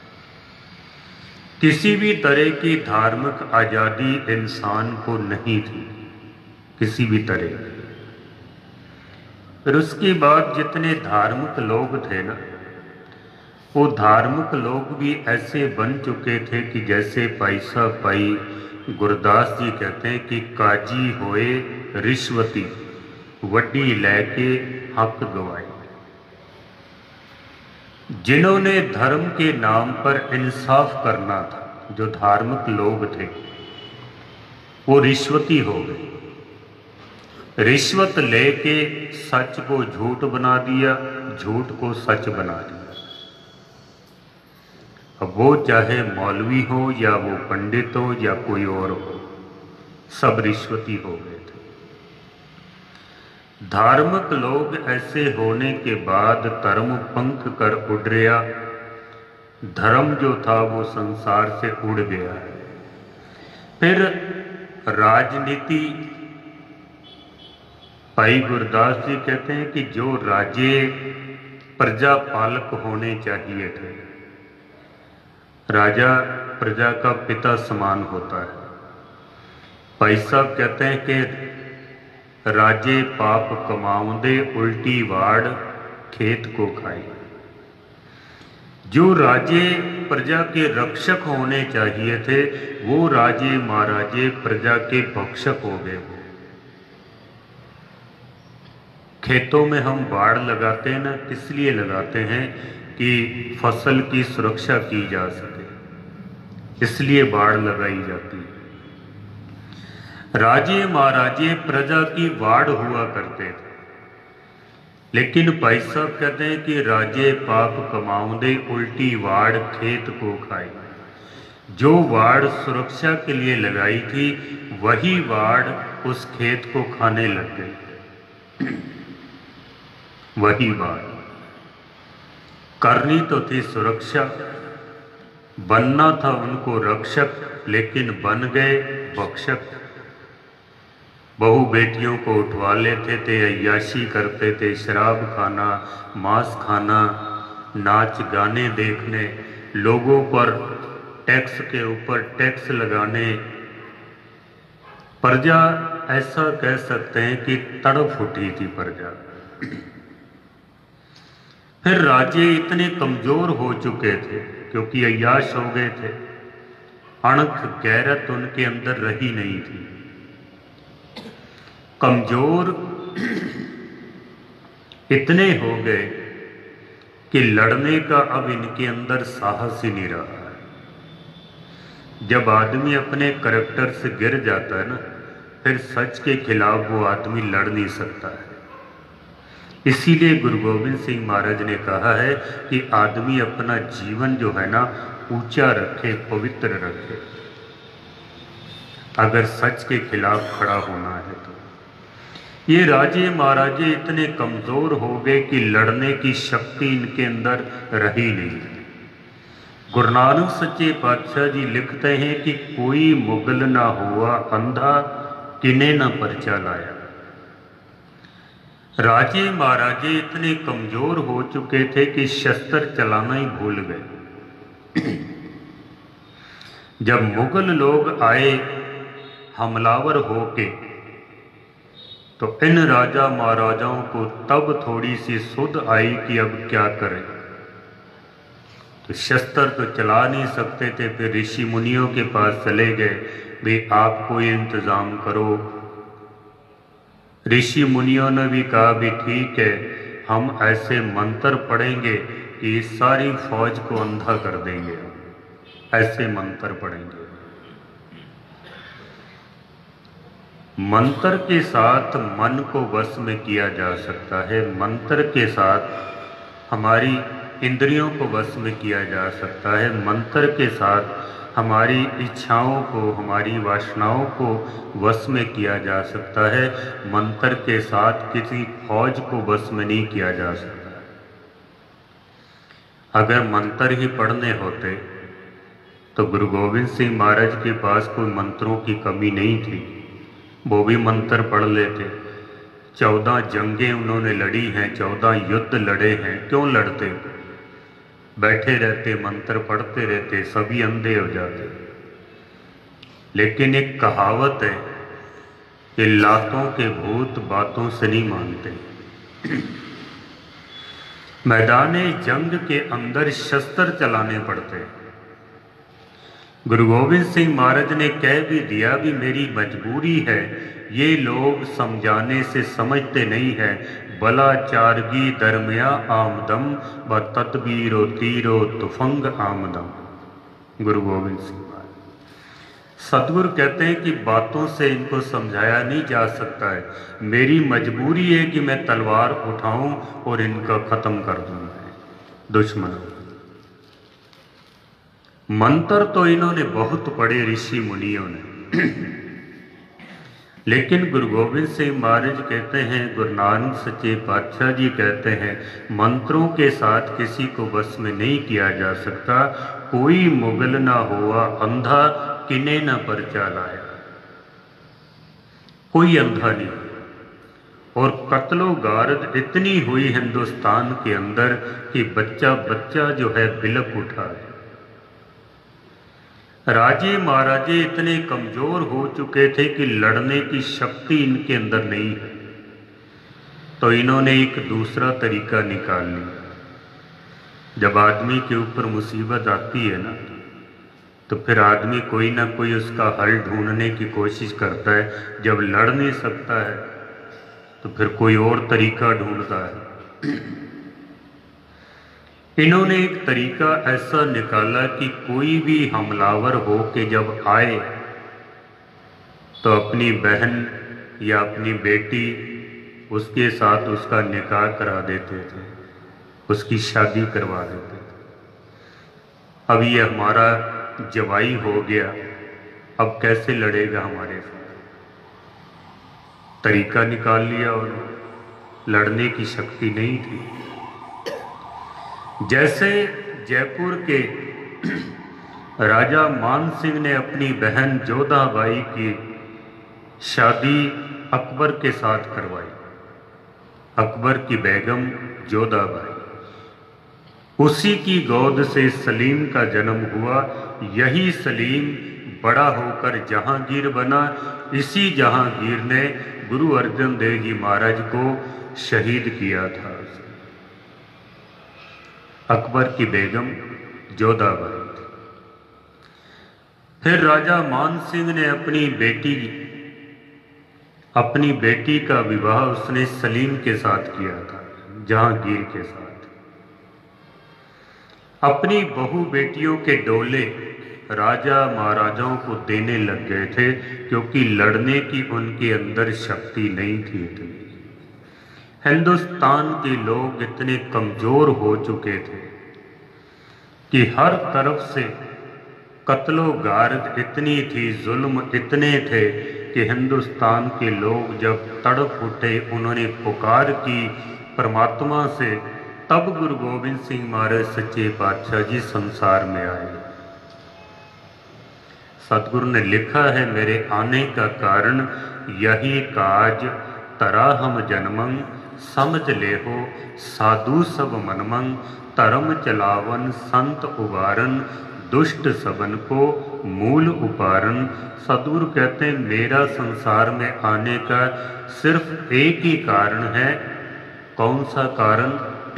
किसी भी तरह की धार्मिक आज़ादी इंसान को नहीं थी, किसी भी तरह की। फिर उसके बाद जितने धार्मिक लोग थे ना, वो धार्मिक लोग भी ऐसे बन चुके थे कि जैसे पैसा पाई, गुरदास जी कहते हैं कि काजी होए रिश्वती, वड्डी लैके हक गवाए। जिन्होंने धर्म के नाम पर इंसाफ करना था, जो धार्मिक लोग थे, वो रिश्वती हो गए। रिश्वत लेके सच को झूठ बना दिया, झूठ को सच बना दिया। अब वो चाहे मौलवी हो या वो पंडित हो या कोई और हो, सब रिश्वती हो गए थे। धार्मिक लोग ऐसे होने के बाद धर्म पंख कर उड़ गया। धर्म जो था वो संसार से उड़ गया है। फिर राजनीति, भाई गुरदास जी कहते हैं कि जो राजे प्रजा पालक होने चाहिए थे, राजा प्रजा का पिता समान होता है। भाई साहब कहते हैं कि राजे पाप कमाउंदे उल्टी वाड़ खेत को खाए। जो राजे प्रजा के रक्षक होने चाहिए थे, वो राजे महाराजे प्रजा के भक्षक हो गए। खेतों में हम बाड़ लगाते हैं ना, किस लिए लगाते हैं कि फसल की सुरक्षा की जा सके, इसलिए बाड़ लगाई जाती है। राजे महाराजे प्रजा की वाड़ हुआ करते थे, लेकिन भाई साहब कहते हैं कि राजे पाप कमाऊंदे उल्टी वाड़ खेत को खाई। जो वाड़ सुरक्षा के लिए लगाई थी वही वाड़ उस खेत को खाने लग गई। वही वाड़ करनी तो थी सुरक्षा, बनना था उनको रक्षक, लेकिन बन गए भक्षक। बहू बेटियों को उठवा लेते थे, अय्याशी करते थे, शराब खाना, मांस खाना, नाच गाने देखने, लोगों पर टैक्स के ऊपर टैक्स लगाने। प्रजा ऐसा कह सकते हैं कि तड़प उठी थी प्रजा। फिर राजे इतने कमजोर हो चुके थे क्योंकि अय्याश हो गए थे, अणख गैरत उनके अंदर रही नहीं थी। कमजोर इतने हो गए कि लड़ने का अब इनके अंदर साहस ही नहीं रहा है। जब आदमी अपने करैक्टर से गिर जाता है ना, फिर सच के खिलाफ वो आदमी लड़ नहीं सकता है। इसीलिए गुरु गोविंद सिंह महाराज ने कहा है कि आदमी अपना जीवन जो है ना ऊंचा रखे, पवित्र रखे, अगर सच के खिलाफ खड़ा होना है तो। ये राजे महाराजे इतने कमजोर हो गए कि लड़ने की शक्ति इनके अंदर रही नहीं। गुरु नानक सच्चे पातशाह जी लिखते हैं कि कोई मुगल ना हुआ अंधा, किने न पर्चा लाया। राजे महाराजे इतने कमजोर हो चुके थे कि शस्त्र चलाना ही भूल गए। जब मुगल लोग आए हमलावर होके, तो इन राजा महाराजाओं को तब थोड़ी सी सुध आई कि अब क्या करें। तो शस्त्र तो चला नहीं सकते थे, फिर ऋषि मुनियों के पास चले गए, भाई आप कोई इंतजाम करो। ऋषि मुनियों ने भी कहा भी ठीक है, हम ऐसे मंत्र पढ़ेंगे कि सारी फौज को अंधा कर देंगे, ऐसे मंत्र पढ़ेंगे। मंत्र के साथ मन को वश में किया जा सकता है, मंत्र के साथ हमारी इंद्रियों को वश में किया जा सकता है, मंत्र के साथ हमारी इच्छाओं को, हमारी वासनाओं को वश में किया जा सकता है। मंत्र के साथ किसी फौज को वश में नहीं किया जा सकता। अगर मंत्र ही पढ़ने होते तो गुरु गोविंद सिंह महाराज के पास कोई मंत्रों की कमी नहीं थी, वो भी मंत्र पढ़ लेते। 14 जंगें उन्होंने लड़ी हैं, 14 युद्ध लड़े हैं। क्यों लड़ते? बैठे रहते, मंत्र पढ़ते रहते, सभी अंधे हो जाते। लेकिन एक कहावत है कि लातों के भूत बातों से नहीं मानते। मैदान जंग के अंदर शस्त्र चलाने पड़ते। गुरु गोविंद सिंह महाराज ने कह भी दिया भी मेरी मजबूरी है, ये लोग समझाने से समझते नहीं है। बला चारगी दरमिया आमदम व तदबीरो तीरो तुफंग आमदम। गुरु गोविंद सिंह महाराज सतगुरु कहते हैं कि बातों से इनको समझाया नहीं जा सकता है। मेरी मजबूरी है कि मैं तलवार उठाऊं और इनका खत्म कर दूं दुश्मनों। मंत्र तो इन्होंने बहुत पढ़े ऋषि मुनियों ने, लेकिन गुरु गोविंद सिंह महाराज कहते हैं, गुरु नानक सच्चे पातशाह जी कहते हैं, मंत्रों के साथ किसी को बस में नहीं किया जा सकता। कोई मुगल ना हुआ अंधा, किने न पर्चा लाया। कोई अंधा नहीं। और कत्लो गारद इतनी हुई हिंदुस्तान के अंदर कि बच्चा बच्चा जो है बिलक उठा है। राजे महाराजे इतने कमजोर हो चुके थे कि लड़ने की शक्ति इनके अंदर नहीं है। तो इन्होंने एक दूसरा तरीका निकाल लिया। जब आदमी के ऊपर मुसीबत आती है ना, तो फिर आदमी कोई ना कोई उसका हल ढूंढने की कोशिश करता है। जब लड़ नहीं सकता है तो फिर कोई और तरीका ढूंढता है। इन्होंने एक तरीका ऐसा निकाला कि कोई भी हमलावर हो के जब आए तो अपनी बहन या अपनी बेटी उसके साथ उसका निकाह करा देते थे, उसकी शादी करवा देते थे। अब ये हमारा जवाई हो गया, अब कैसे लड़ेगा हमारे साथ? तरीका निकाल लिया और लड़ने की शक्ति नहीं थी। जैसे जयपुर के राजा मान सिंह ने अपनी बहन जोधाबाई की शादी अकबर के साथ करवाई, अकबर की बेगम जोधाबाई, उसी की गोद से सलीम का जन्म हुआ। यही सलीम बड़ा होकर जहांगीर बना। इसी जहांगीर ने गुरु अर्जन देव जी महाराज को शहीद किया था। अकबर की बेगम जोधाबाई। फिर राजा मान सिंह ने अपनी बेटी का विवाह उसने सलीम के साथ किया था, जहांगीर के साथ। अपनी बहू बेटियों के डोले राजा महाराजाओं को देने लग गए थे, क्योंकि लड़ने की उनके अंदर शक्ति नहीं थी इतनी। हिंदुस्तान के लोग इतने कमजोर हो चुके थे कि हर तरफ से कत्लो गारद इतनी थी, जुल्म इतने थे कि हिंदुस्तान के लोग जब तड़प उठे, उन्होंने पुकार की परमात्मा से, तब गुरु गोबिंद सिंह महाराज सच्चे पातशाह जी संसार में आए। सतगुरु ने लिखा है, मेरे आने का कारण यही काज, तरा हम जन्मं समझ ले हो, साधु सब मनमंग, धर्म चलावन संत उबारन, दुष्ट सबन को मूल उपारन। सतगुरु कहते हैं मेरा संसार में आने का सिर्फ एक ही कारण है। कौन सा कारण?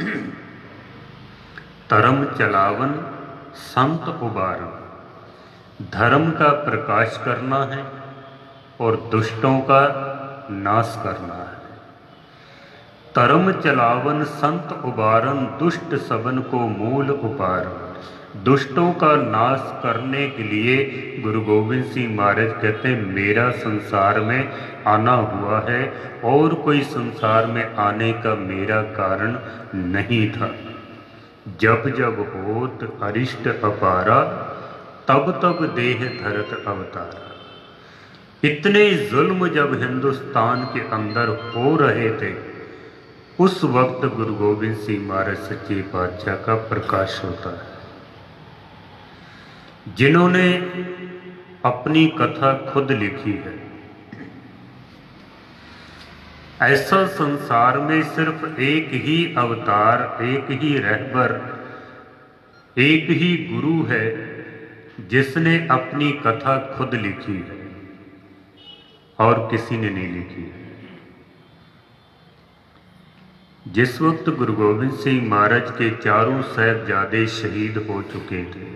धर्म चलावन संत उबारन, धर्म का प्रकाश करना है और दुष्टों का नाश करना है। धर्म चलावन संत उबारन, दुष्ट सबन को मूल उपारन। दुष्टों का नाश करने के लिए गुरु गोबिंद सिंह महाराज कहते हैं मेरा संसार में आना हुआ है, और कोई संसार में आने का मेरा कारण नहीं था। जब जब होत अरिष्ट अपारा, तब तब देह धरत अवतारा। इतने जुल्म जब हिंदुस्तान के अंदर हो रहे थे, उस वक्त गुरु गोबिंद सिंह महाराज सच्चे पातशाह का प्रकाश होता है, जिन्होंने अपनी कथा खुद लिखी है। ऐसा संसार में सिर्फ एक ही अवतार, एक ही रहबर, एक ही गुरु है जिसने अपनी कथा खुद लिखी है और किसी ने नहीं लिखी है। जिस वक्त गुरु गोबिंद सिंह महाराज के चारों साहिबजादे शहीद हो चुके थे,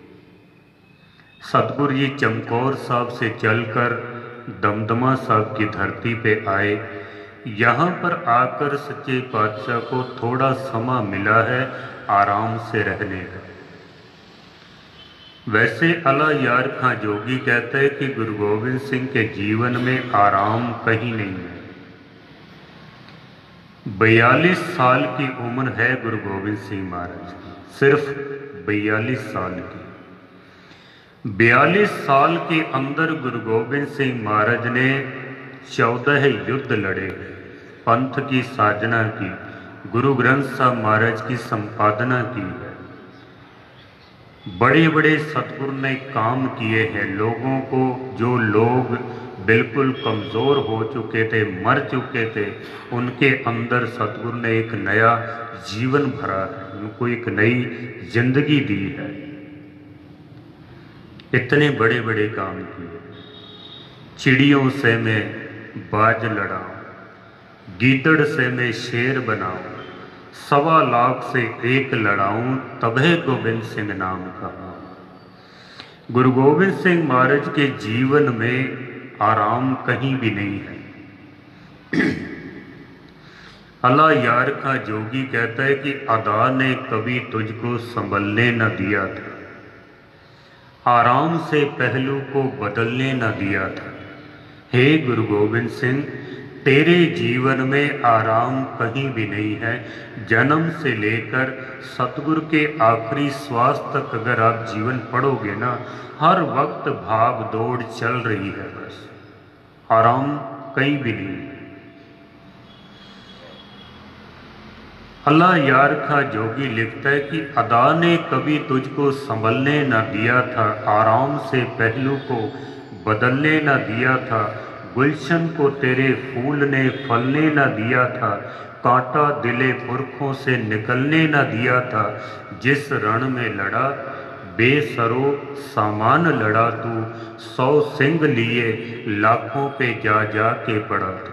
सतगुरु जी चमकौर साहब से चलकर दमदमा साहब की धरती पे आए। यहाँ पर आकर सच्चे पातशाह को थोड़ा समय मिला है आराम से रहने का। वैसे अला यार खां जोगी कहते हैं कि गुरु गोबिंद सिंह के जीवन में आराम कहीं नहीं है। 42 साल की उम्र है गुरु गोबिंद सिंह महाराज की, सिर्फ 42 साल की। 42 साल के अंदर गुरु गोबिंद सिंह महाराज ने 14 युद्ध लड़े, पंथ की साधना की, गुरु ग्रंथ साहब महाराज की संपादना की है। बड़े बड़े सतगुरु ने काम किए हैं। लोगों को, जो लोग बिल्कुल कमज़ोर हो चुके थे, मर चुके थे, उनके अंदर सतगुरु ने एक नया जीवन भरा है, उनको एक नई जिंदगी दी है। इतने बड़े बड़े काम किए। चिड़ियों से मैं बाज लड़ाऊं, गीदड़ से मैं शेर बनाऊं, 1.25 लाख से एक लड़ाऊं, तबे गोबिंद सिंह नाम कहा। गुरु गोबिंद सिंह महाराज के जीवन में आराम कहीं भी नहीं है। अला यार का जोगी कहता है कि अदा ने कभी तुझको संभलने न दिया था, आराम से पहलू को बदलने न दिया था। हे गुरु गोविंद सिंह, तेरे जीवन में आराम कहीं भी नहीं है। जन्म से लेकर सतगुरु के आखिरी श्वास तक अगर आप जीवन पढ़ोगे ना, हर वक्त भाग दौड़ चल रही है, बस आराम कहीं भी नहीं है। अल्लाह यार का जोगी लिखता है कि अदा ने कभी तुझको संभलने न दिया था, आराम से पहलू को बदलने न दिया था, गुलशन को तेरे फूल ने फलने न दिया था, कांटा दिले पुरखों से निकलने न दिया था। जिस रण में लड़ा बेसरो सामान लड़ा तू, 100 सिंह लिए लाखों पे जा जा के पड़ा तू।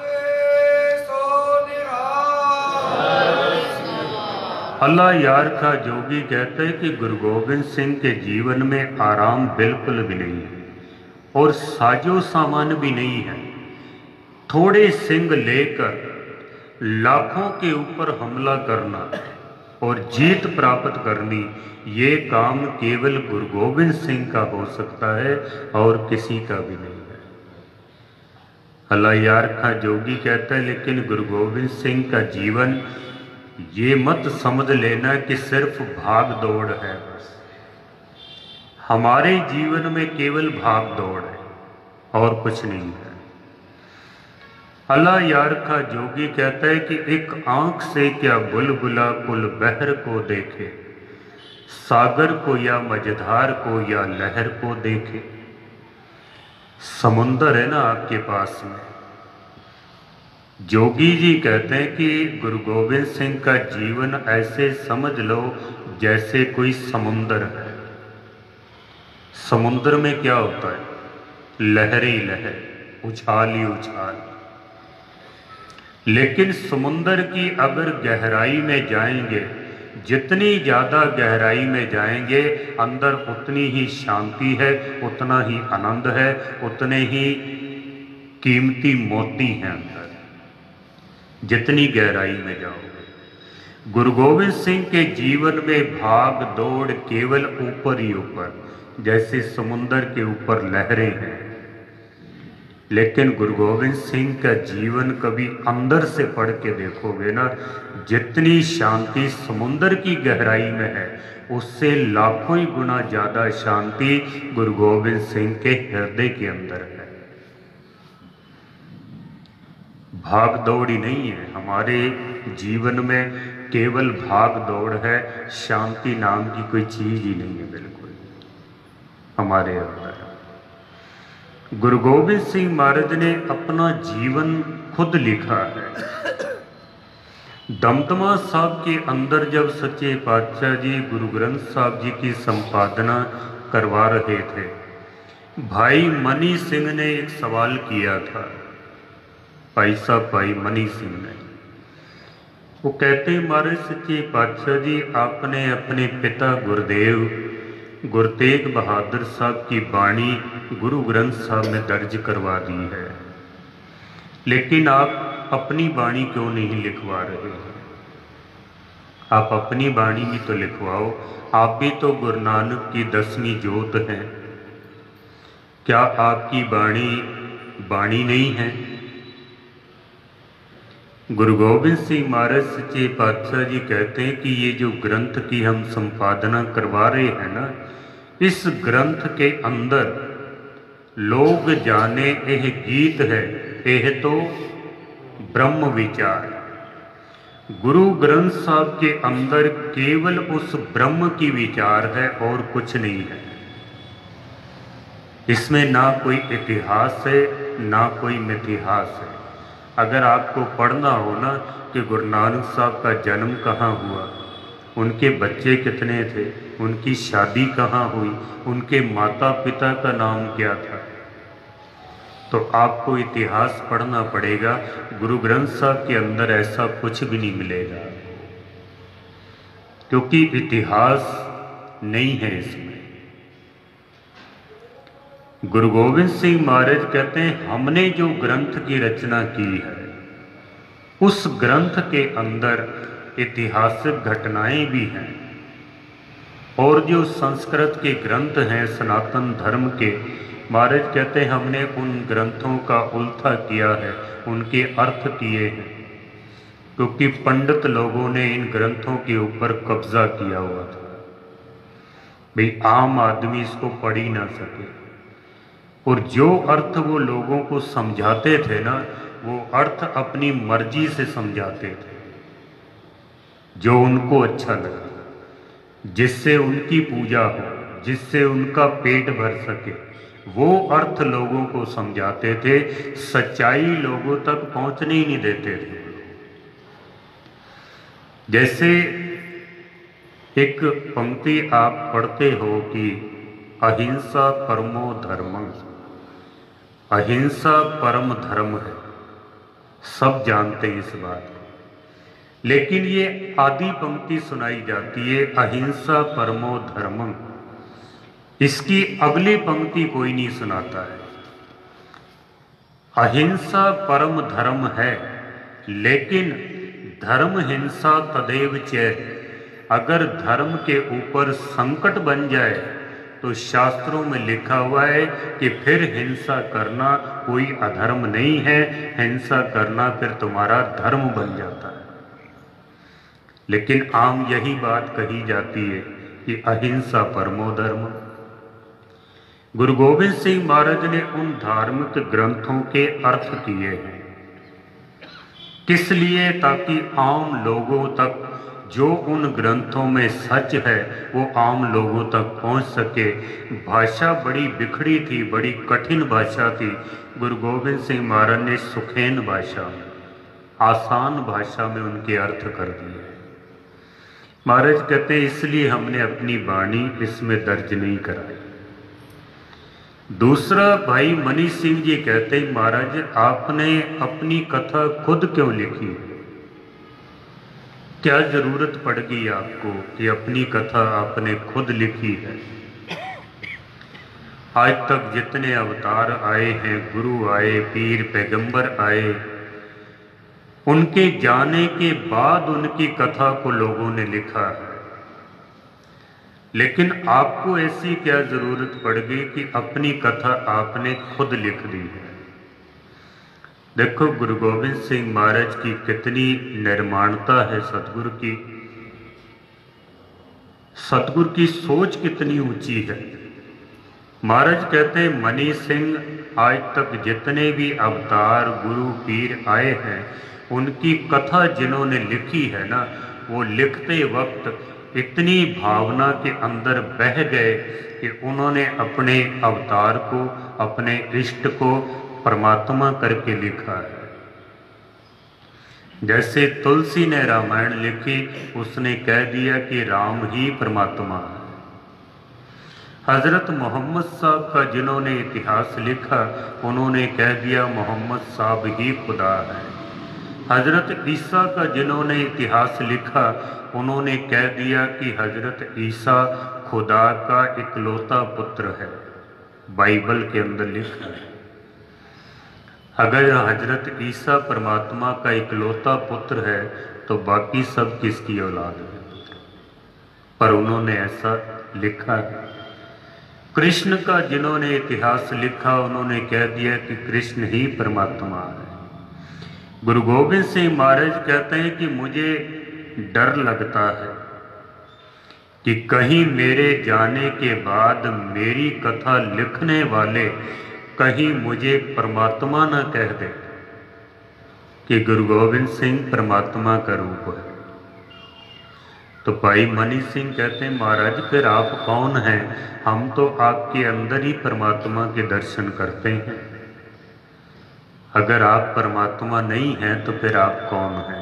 अल्लाह यार का जोगी कहते हैं कि गुरु गोविंद सिंह के जीवन में आराम बिल्कुल भी नहीं है और साजो सामान भी नहीं है। थोड़े सिंह लेकर लाखों के ऊपर हमला करना और जीत प्राप्त करनी, ये काम केवल गुरु गोविंद सिंह का हो सकता है और किसी का भी नहीं है। अल्लाह यार का जोगी कहता है लेकिन गुरु गोविंद सिंह का जीवन ये मत समझ लेना कि सिर्फ भाग दौड़ है, बस हमारे जीवन में केवल भाग दौड़ है और कुछ नहीं है। अल्लाह यार का जोगी कहता है कि एक आंख से क्या बुलबुला कुल बहर को देखे, सागर को या मझधार को या लहर को देखे। समुंदर है ना आपके पास में। जोगी जी कहते हैं कि गुरु गोविंद सिंह का जीवन ऐसे समझ लो जैसे कोई समुंदर है। समुद्र में क्या होता है? लहर ही लहर, उछाल ही उछाल। लेकिन समुंदर की अगर गहराई में जाएंगे, जितनी ज़्यादा गहराई में जाएंगे, अंदर उतनी ही शांति है, उतना ही आनंद है, उतने ही कीमती मोती हैं अंदर, जितनी गहराई में जाओगे। गुरु गोविंद सिंह के जीवन में भाग दौड़ केवल ऊपर ही ऊपर, जैसे समुंदर के ऊपर लहरें हैं। लेकिन गुरु गोविंद सिंह का जीवन कभी अंदर से पढ़ के देखोगे ना, जितनी शांति समुंदर की गहराई में है, उससे लाखों ही गुना ज़्यादा शांति गुरु गोविंद सिंह के हृदय के अंदर है। भाग दौड़ ही नहीं है हमारे जीवन में, केवल भाग दौड़ है। शांति नाम की कोई चीज ही नहीं है बिल्कुल हमारे अंदर। गुरु गोविंद सिंह महाराज ने अपना जीवन खुद लिखा है। दमदमा साहब के अंदर जब सच्चे पातशाह जी गुरु ग्रंथ साहब जी की संपादना करवा रहे थे, भाई मनी सिंह ने एक सवाल किया था। भाई साहब, भाई मनी सिंह ने, वो कहते हैं महाराज सच्चे पातशाह जी, आपने अपने पिता गुरुदेव गुरु तेग बहादुर साहब की बाणी गुरु ग्रंथ साहब में दर्ज करवा दी है, लेकिन आप अपनी बाणी क्यों नहीं लिखवा रहे हैं? आप अपनी बाणी भी तो लिखवाओ, आप भी तो गुरु नानक की 10वीं जोत हैं। क्या आपकी बाणी नहीं है? गुरु गोविंद सिंह महाराज सच्चे पातशाह जी कहते हैं कि ये जो ग्रंथ की हम संपादना करवा रहे हैं ना, इस ग्रंथ के अंदर लोग जाने यह गीत है, यह तो ब्रह्म विचार। गुरु ग्रंथ साहब के अंदर केवल उस ब्रह्म की विचार है और कुछ नहीं है। इसमें ना कोई इतिहास है, ना कोई मिथिहास है। अगर आपको पढ़ना हो ना कि गुरु नानक साहब का जन्म कहाँ हुआ, उनके बच्चे कितने थे, उनकी शादी कहाँ हुई, उनके माता पिता का नाम क्या था, तो आपको इतिहास पढ़ना पड़ेगा। गुरु ग्रंथ साहब के अंदर ऐसा कुछ भी नहीं मिलेगा, क्योंकि इतिहास नहीं है इसमें। गुरु गोविंद सिंह महाराज कहते हैं हमने जो ग्रंथ की रचना की है, उस ग्रंथ के अंदर ऐतिहासिक घटनाएं भी हैं, और जो संस्कृत के ग्रंथ हैं सनातन धर्म के, महाराज कहते हैं हमने उन ग्रंथों का उल्था किया है, उनके अर्थ किए हैं, क्योंकि पंडित लोगों ने इन ग्रंथों के ऊपर कब्जा किया हुआ था। भाई आम आदमी इसको पढ़ ही ना सके, और जो अर्थ वो लोगों को समझाते थे ना, वो अर्थ अपनी मर्जी से समझाते थे, जो उनको अच्छा लगे, जिससे उनकी पूजा हो, जिससे उनका पेट भर सके, वो अर्थ लोगों को समझाते थे। सच्चाई लोगों तक पहुंचने ही नहीं देते थे। जैसे एक पंक्ति आप पढ़ते हो कि अहिंसा परमो धर्मं, अहिंसा परम धर्म है, सब जानते हैं इस बात को, लेकिन ये आदि पंक्ति सुनाई जाती है अहिंसा परमो धर्मं, इसकी अगली पंक्ति कोई नहीं सुनाता है। अहिंसा परम धर्म है, लेकिन धर्म हिंसा तदेव च, अगर धर्म के ऊपर संकट बन जाए तो शास्त्रों में लिखा हुआ है कि फिर हिंसा करना कोई अधर्म नहीं है, हिंसा करना फिर तुम्हारा धर्म बन जाता है। लेकिन आम यही बात कही जाती है कि अहिंसा परमो धर्म। गुरु गोविंद सिंह महाराज ने उन धार्मिक ग्रंथों के अर्थ किए हैं, किस लिए? ताकि आम लोगों तक जो उन ग्रंथों में सच है वो आम लोगों तक पहुंच सके। भाषा बड़ी बिखड़ी थी, बड़ी कठिन भाषा थी। गुरु गोविंद सिंह महाराज ने सुखेन भाषा में, आसान भाषा में उनके अर्थ कर दिए। महाराज कहते इसलिए हमने अपनी वाणी इसमें दर्ज नहीं कराई। दूसरा भाई मनी सिंह जी कहते महाराज आपने अपनी कथा खुद क्यों लिखी? क्या जरूरत पड़ गई आपको कि अपनी कथा आपने खुद लिखी है? आज तक जितने अवतार आए हैं, गुरु आए, पीर पैगंबर आए, उनके जाने के बाद उनकी कथा को लोगों ने लिखा है, लेकिन आपको ऐसी क्या जरूरत पड़ गई कि अपनी कथा आपने खुद लिख दी है? देखो गुरु गोविंद सिंह महाराज की कितनी निर्माणता है सतगुरु की, सतगुरु की सोच कितनी ऊंची है। महाराज कहते हैं मनी सिंह आज तक जितने भी अवतार गुरु पीर आए हैं, उनकी कथा जिन्होंने लिखी है ना, वो लिखते वक्त इतनी भावना के अंदर बह गए कि उन्होंने अपने अवतार को, अपने इष्ट को परमात्मा करके लिखा है। जैसे तुलसी ने रामायण लिखी, उसने कह दिया कि राम ही परमात्मा है। हजरत मोहम्मद साहब का जिन्होंने इतिहास लिखा, उन्होंने कह दिया मोहम्मद साहब ही खुदा है। हजरत ईसा का जिन्होंने इतिहास लिखा, उन्होंने कह दिया कि हजरत ईसा खुदा का इकलौता पुत्र है। बाइबल के अंदर लिखा है। अगर हजरत ईसा परमात्मा का इकलौता पुत्र है तो बाकी सब किसकी औलाद है? पर उन्होंने ऐसा लिखा है। कृष्ण का जिन्होंने इतिहास लिखा, उन्होंने कह दिया कि कृष्ण ही परमात्मा है। गुरु गोविंद सिंह महाराज कहते हैं कि मुझे डर लगता है कि कहीं मेरे जाने के बाद मेरी कथा लिखने वाले कहीं मुझे परमात्मा न कह दे कि गुरु गोविंद सिंह परमात्मा का रूप है। तो भाई मनी सिंह कहते हैं महाराज फिर आप कौन हैं? हम तो आपके अंदर ही परमात्मा के दर्शन करते हैं। अगर आप परमात्मा नहीं हैं तो फिर आप कौन हैं?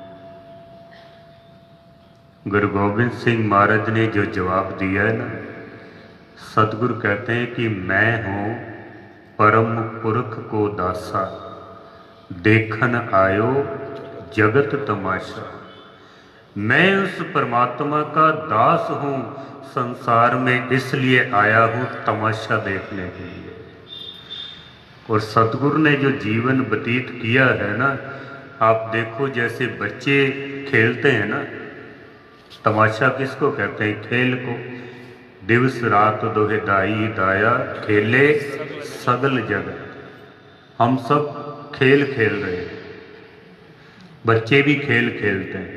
गुरु गोविंद सिंह महाराज ने जो जवाब दिया है ना, सतगुरु कहते हैं कि मैं हूँ परम पुरख को दासा, देखन आयो जगत तमाशा। मैं उस परमात्मा का दास हूँ, संसार में इसलिए आया हूँ तमाशा देखने के लिए। और सतगुरु ने जो जीवन व्यतीत किया है ना, आप देखो जैसे बच्चे खेलते हैं ना, तमाशा किसको कहते हैं? खेल को। दिवस रात दोहे दाई दाया, खेले सगल जगत। हम सब खेल खेल रहे हैं, बच्चे भी खेल खेलते हैं।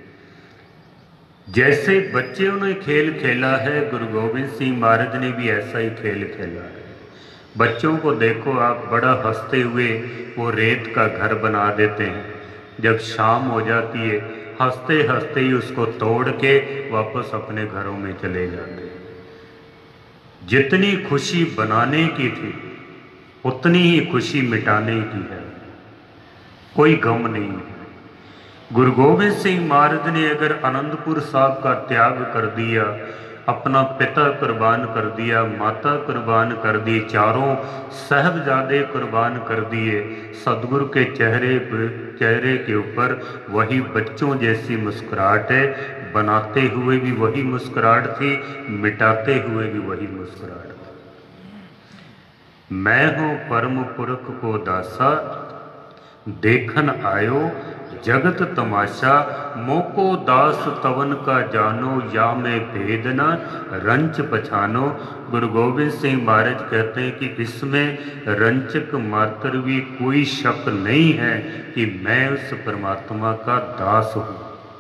जैसे बच्चों ने खेल खेला है, गुरु गोबिंद सिंह महाराज ने भी ऐसा ही खेल खेला है। बच्चों को देखो आप, बड़ा हंसते हुए वो रेत का घर बना देते हैं। जब शाम हो जाती है, हंसते हंसते ही उसको तोड़ के वापस अपने घरों में चले जाते हैं। जितनी खुशी बनाने की थी उतनी ही खुशी मिटाने की है, कोई गम नहीं है। गुरु गोबिंद सिंह महाराज ने अगर आनंदपुर साहब का त्याग कर दिया, अपना पिता कुर्बान कर दिया, माता कुर्बान कर दी, चारों साहबजादे कुर्बान कर दिए, सदगुरु के चेहरे के ऊपर वही बच्चों जैसी मुस्कुराहट है। बनाते हुए भी वही मुस्कुराहट थी, मिटाते हुए भी वही मुस्कुराहट थी। मैं हूँ परम पुरख को दासा, देखन आयो जगत तमाशा, मोको दास तवन का जानो, या मैं भेद न रंच पछानो। गुरु गोबिंद सिंह महाराज कहते हैं कि इसमें रंचक मात्र भी कोई शक नहीं है कि मैं उस परमात्मा का दास हूँ।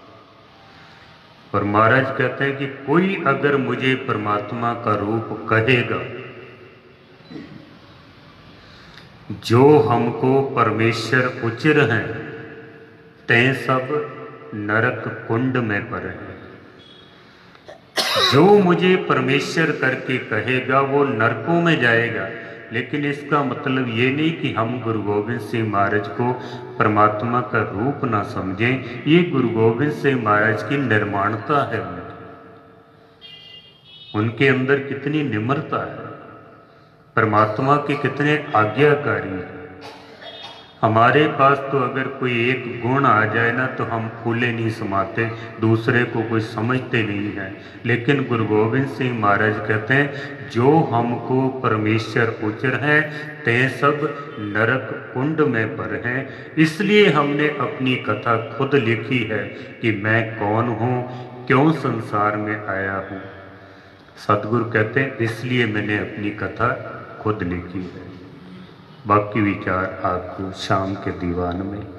और महाराज कहते हैं कि कोई अगर मुझे परमात्मा का रूप कहेगा, जो हमको परमेश्वर उचिर हैं, ते सब नरक कुंड में पर हैं। जो मुझे परमेश्वर करके कहेगा वो नरकों में जाएगा। लेकिन इसका मतलब ये नहीं कि हम गुरु गोबिंद सिंह महाराज को परमात्मा का रूप ना समझें। ये गुरु गोबिंद सिंह महाराज की निर्माणता है। उनके अंदर कितनी निम्रता है, परमात्मा के कितने आज्ञाकारी हैं। हमारे पास तो अगर कोई एक गुण आ जाए ना तो हम फूले नहीं समाते, दूसरे को कोई समझते नहीं है। लेकिन गुरु गोबिंद सिंह महाराज कहते हैं जो हमको परमेश्वर उचर है, ते सब नरक कुंड में पर हैं। इसलिए हमने अपनी कथा खुद लिखी है कि मैं कौन हूँ, क्यों संसार में आया हूँ। सतगुरु कहते हैं इसलिए मैंने अपनी कथा खुद लिखी है। बाकी विचार आपको शाम के दीवान में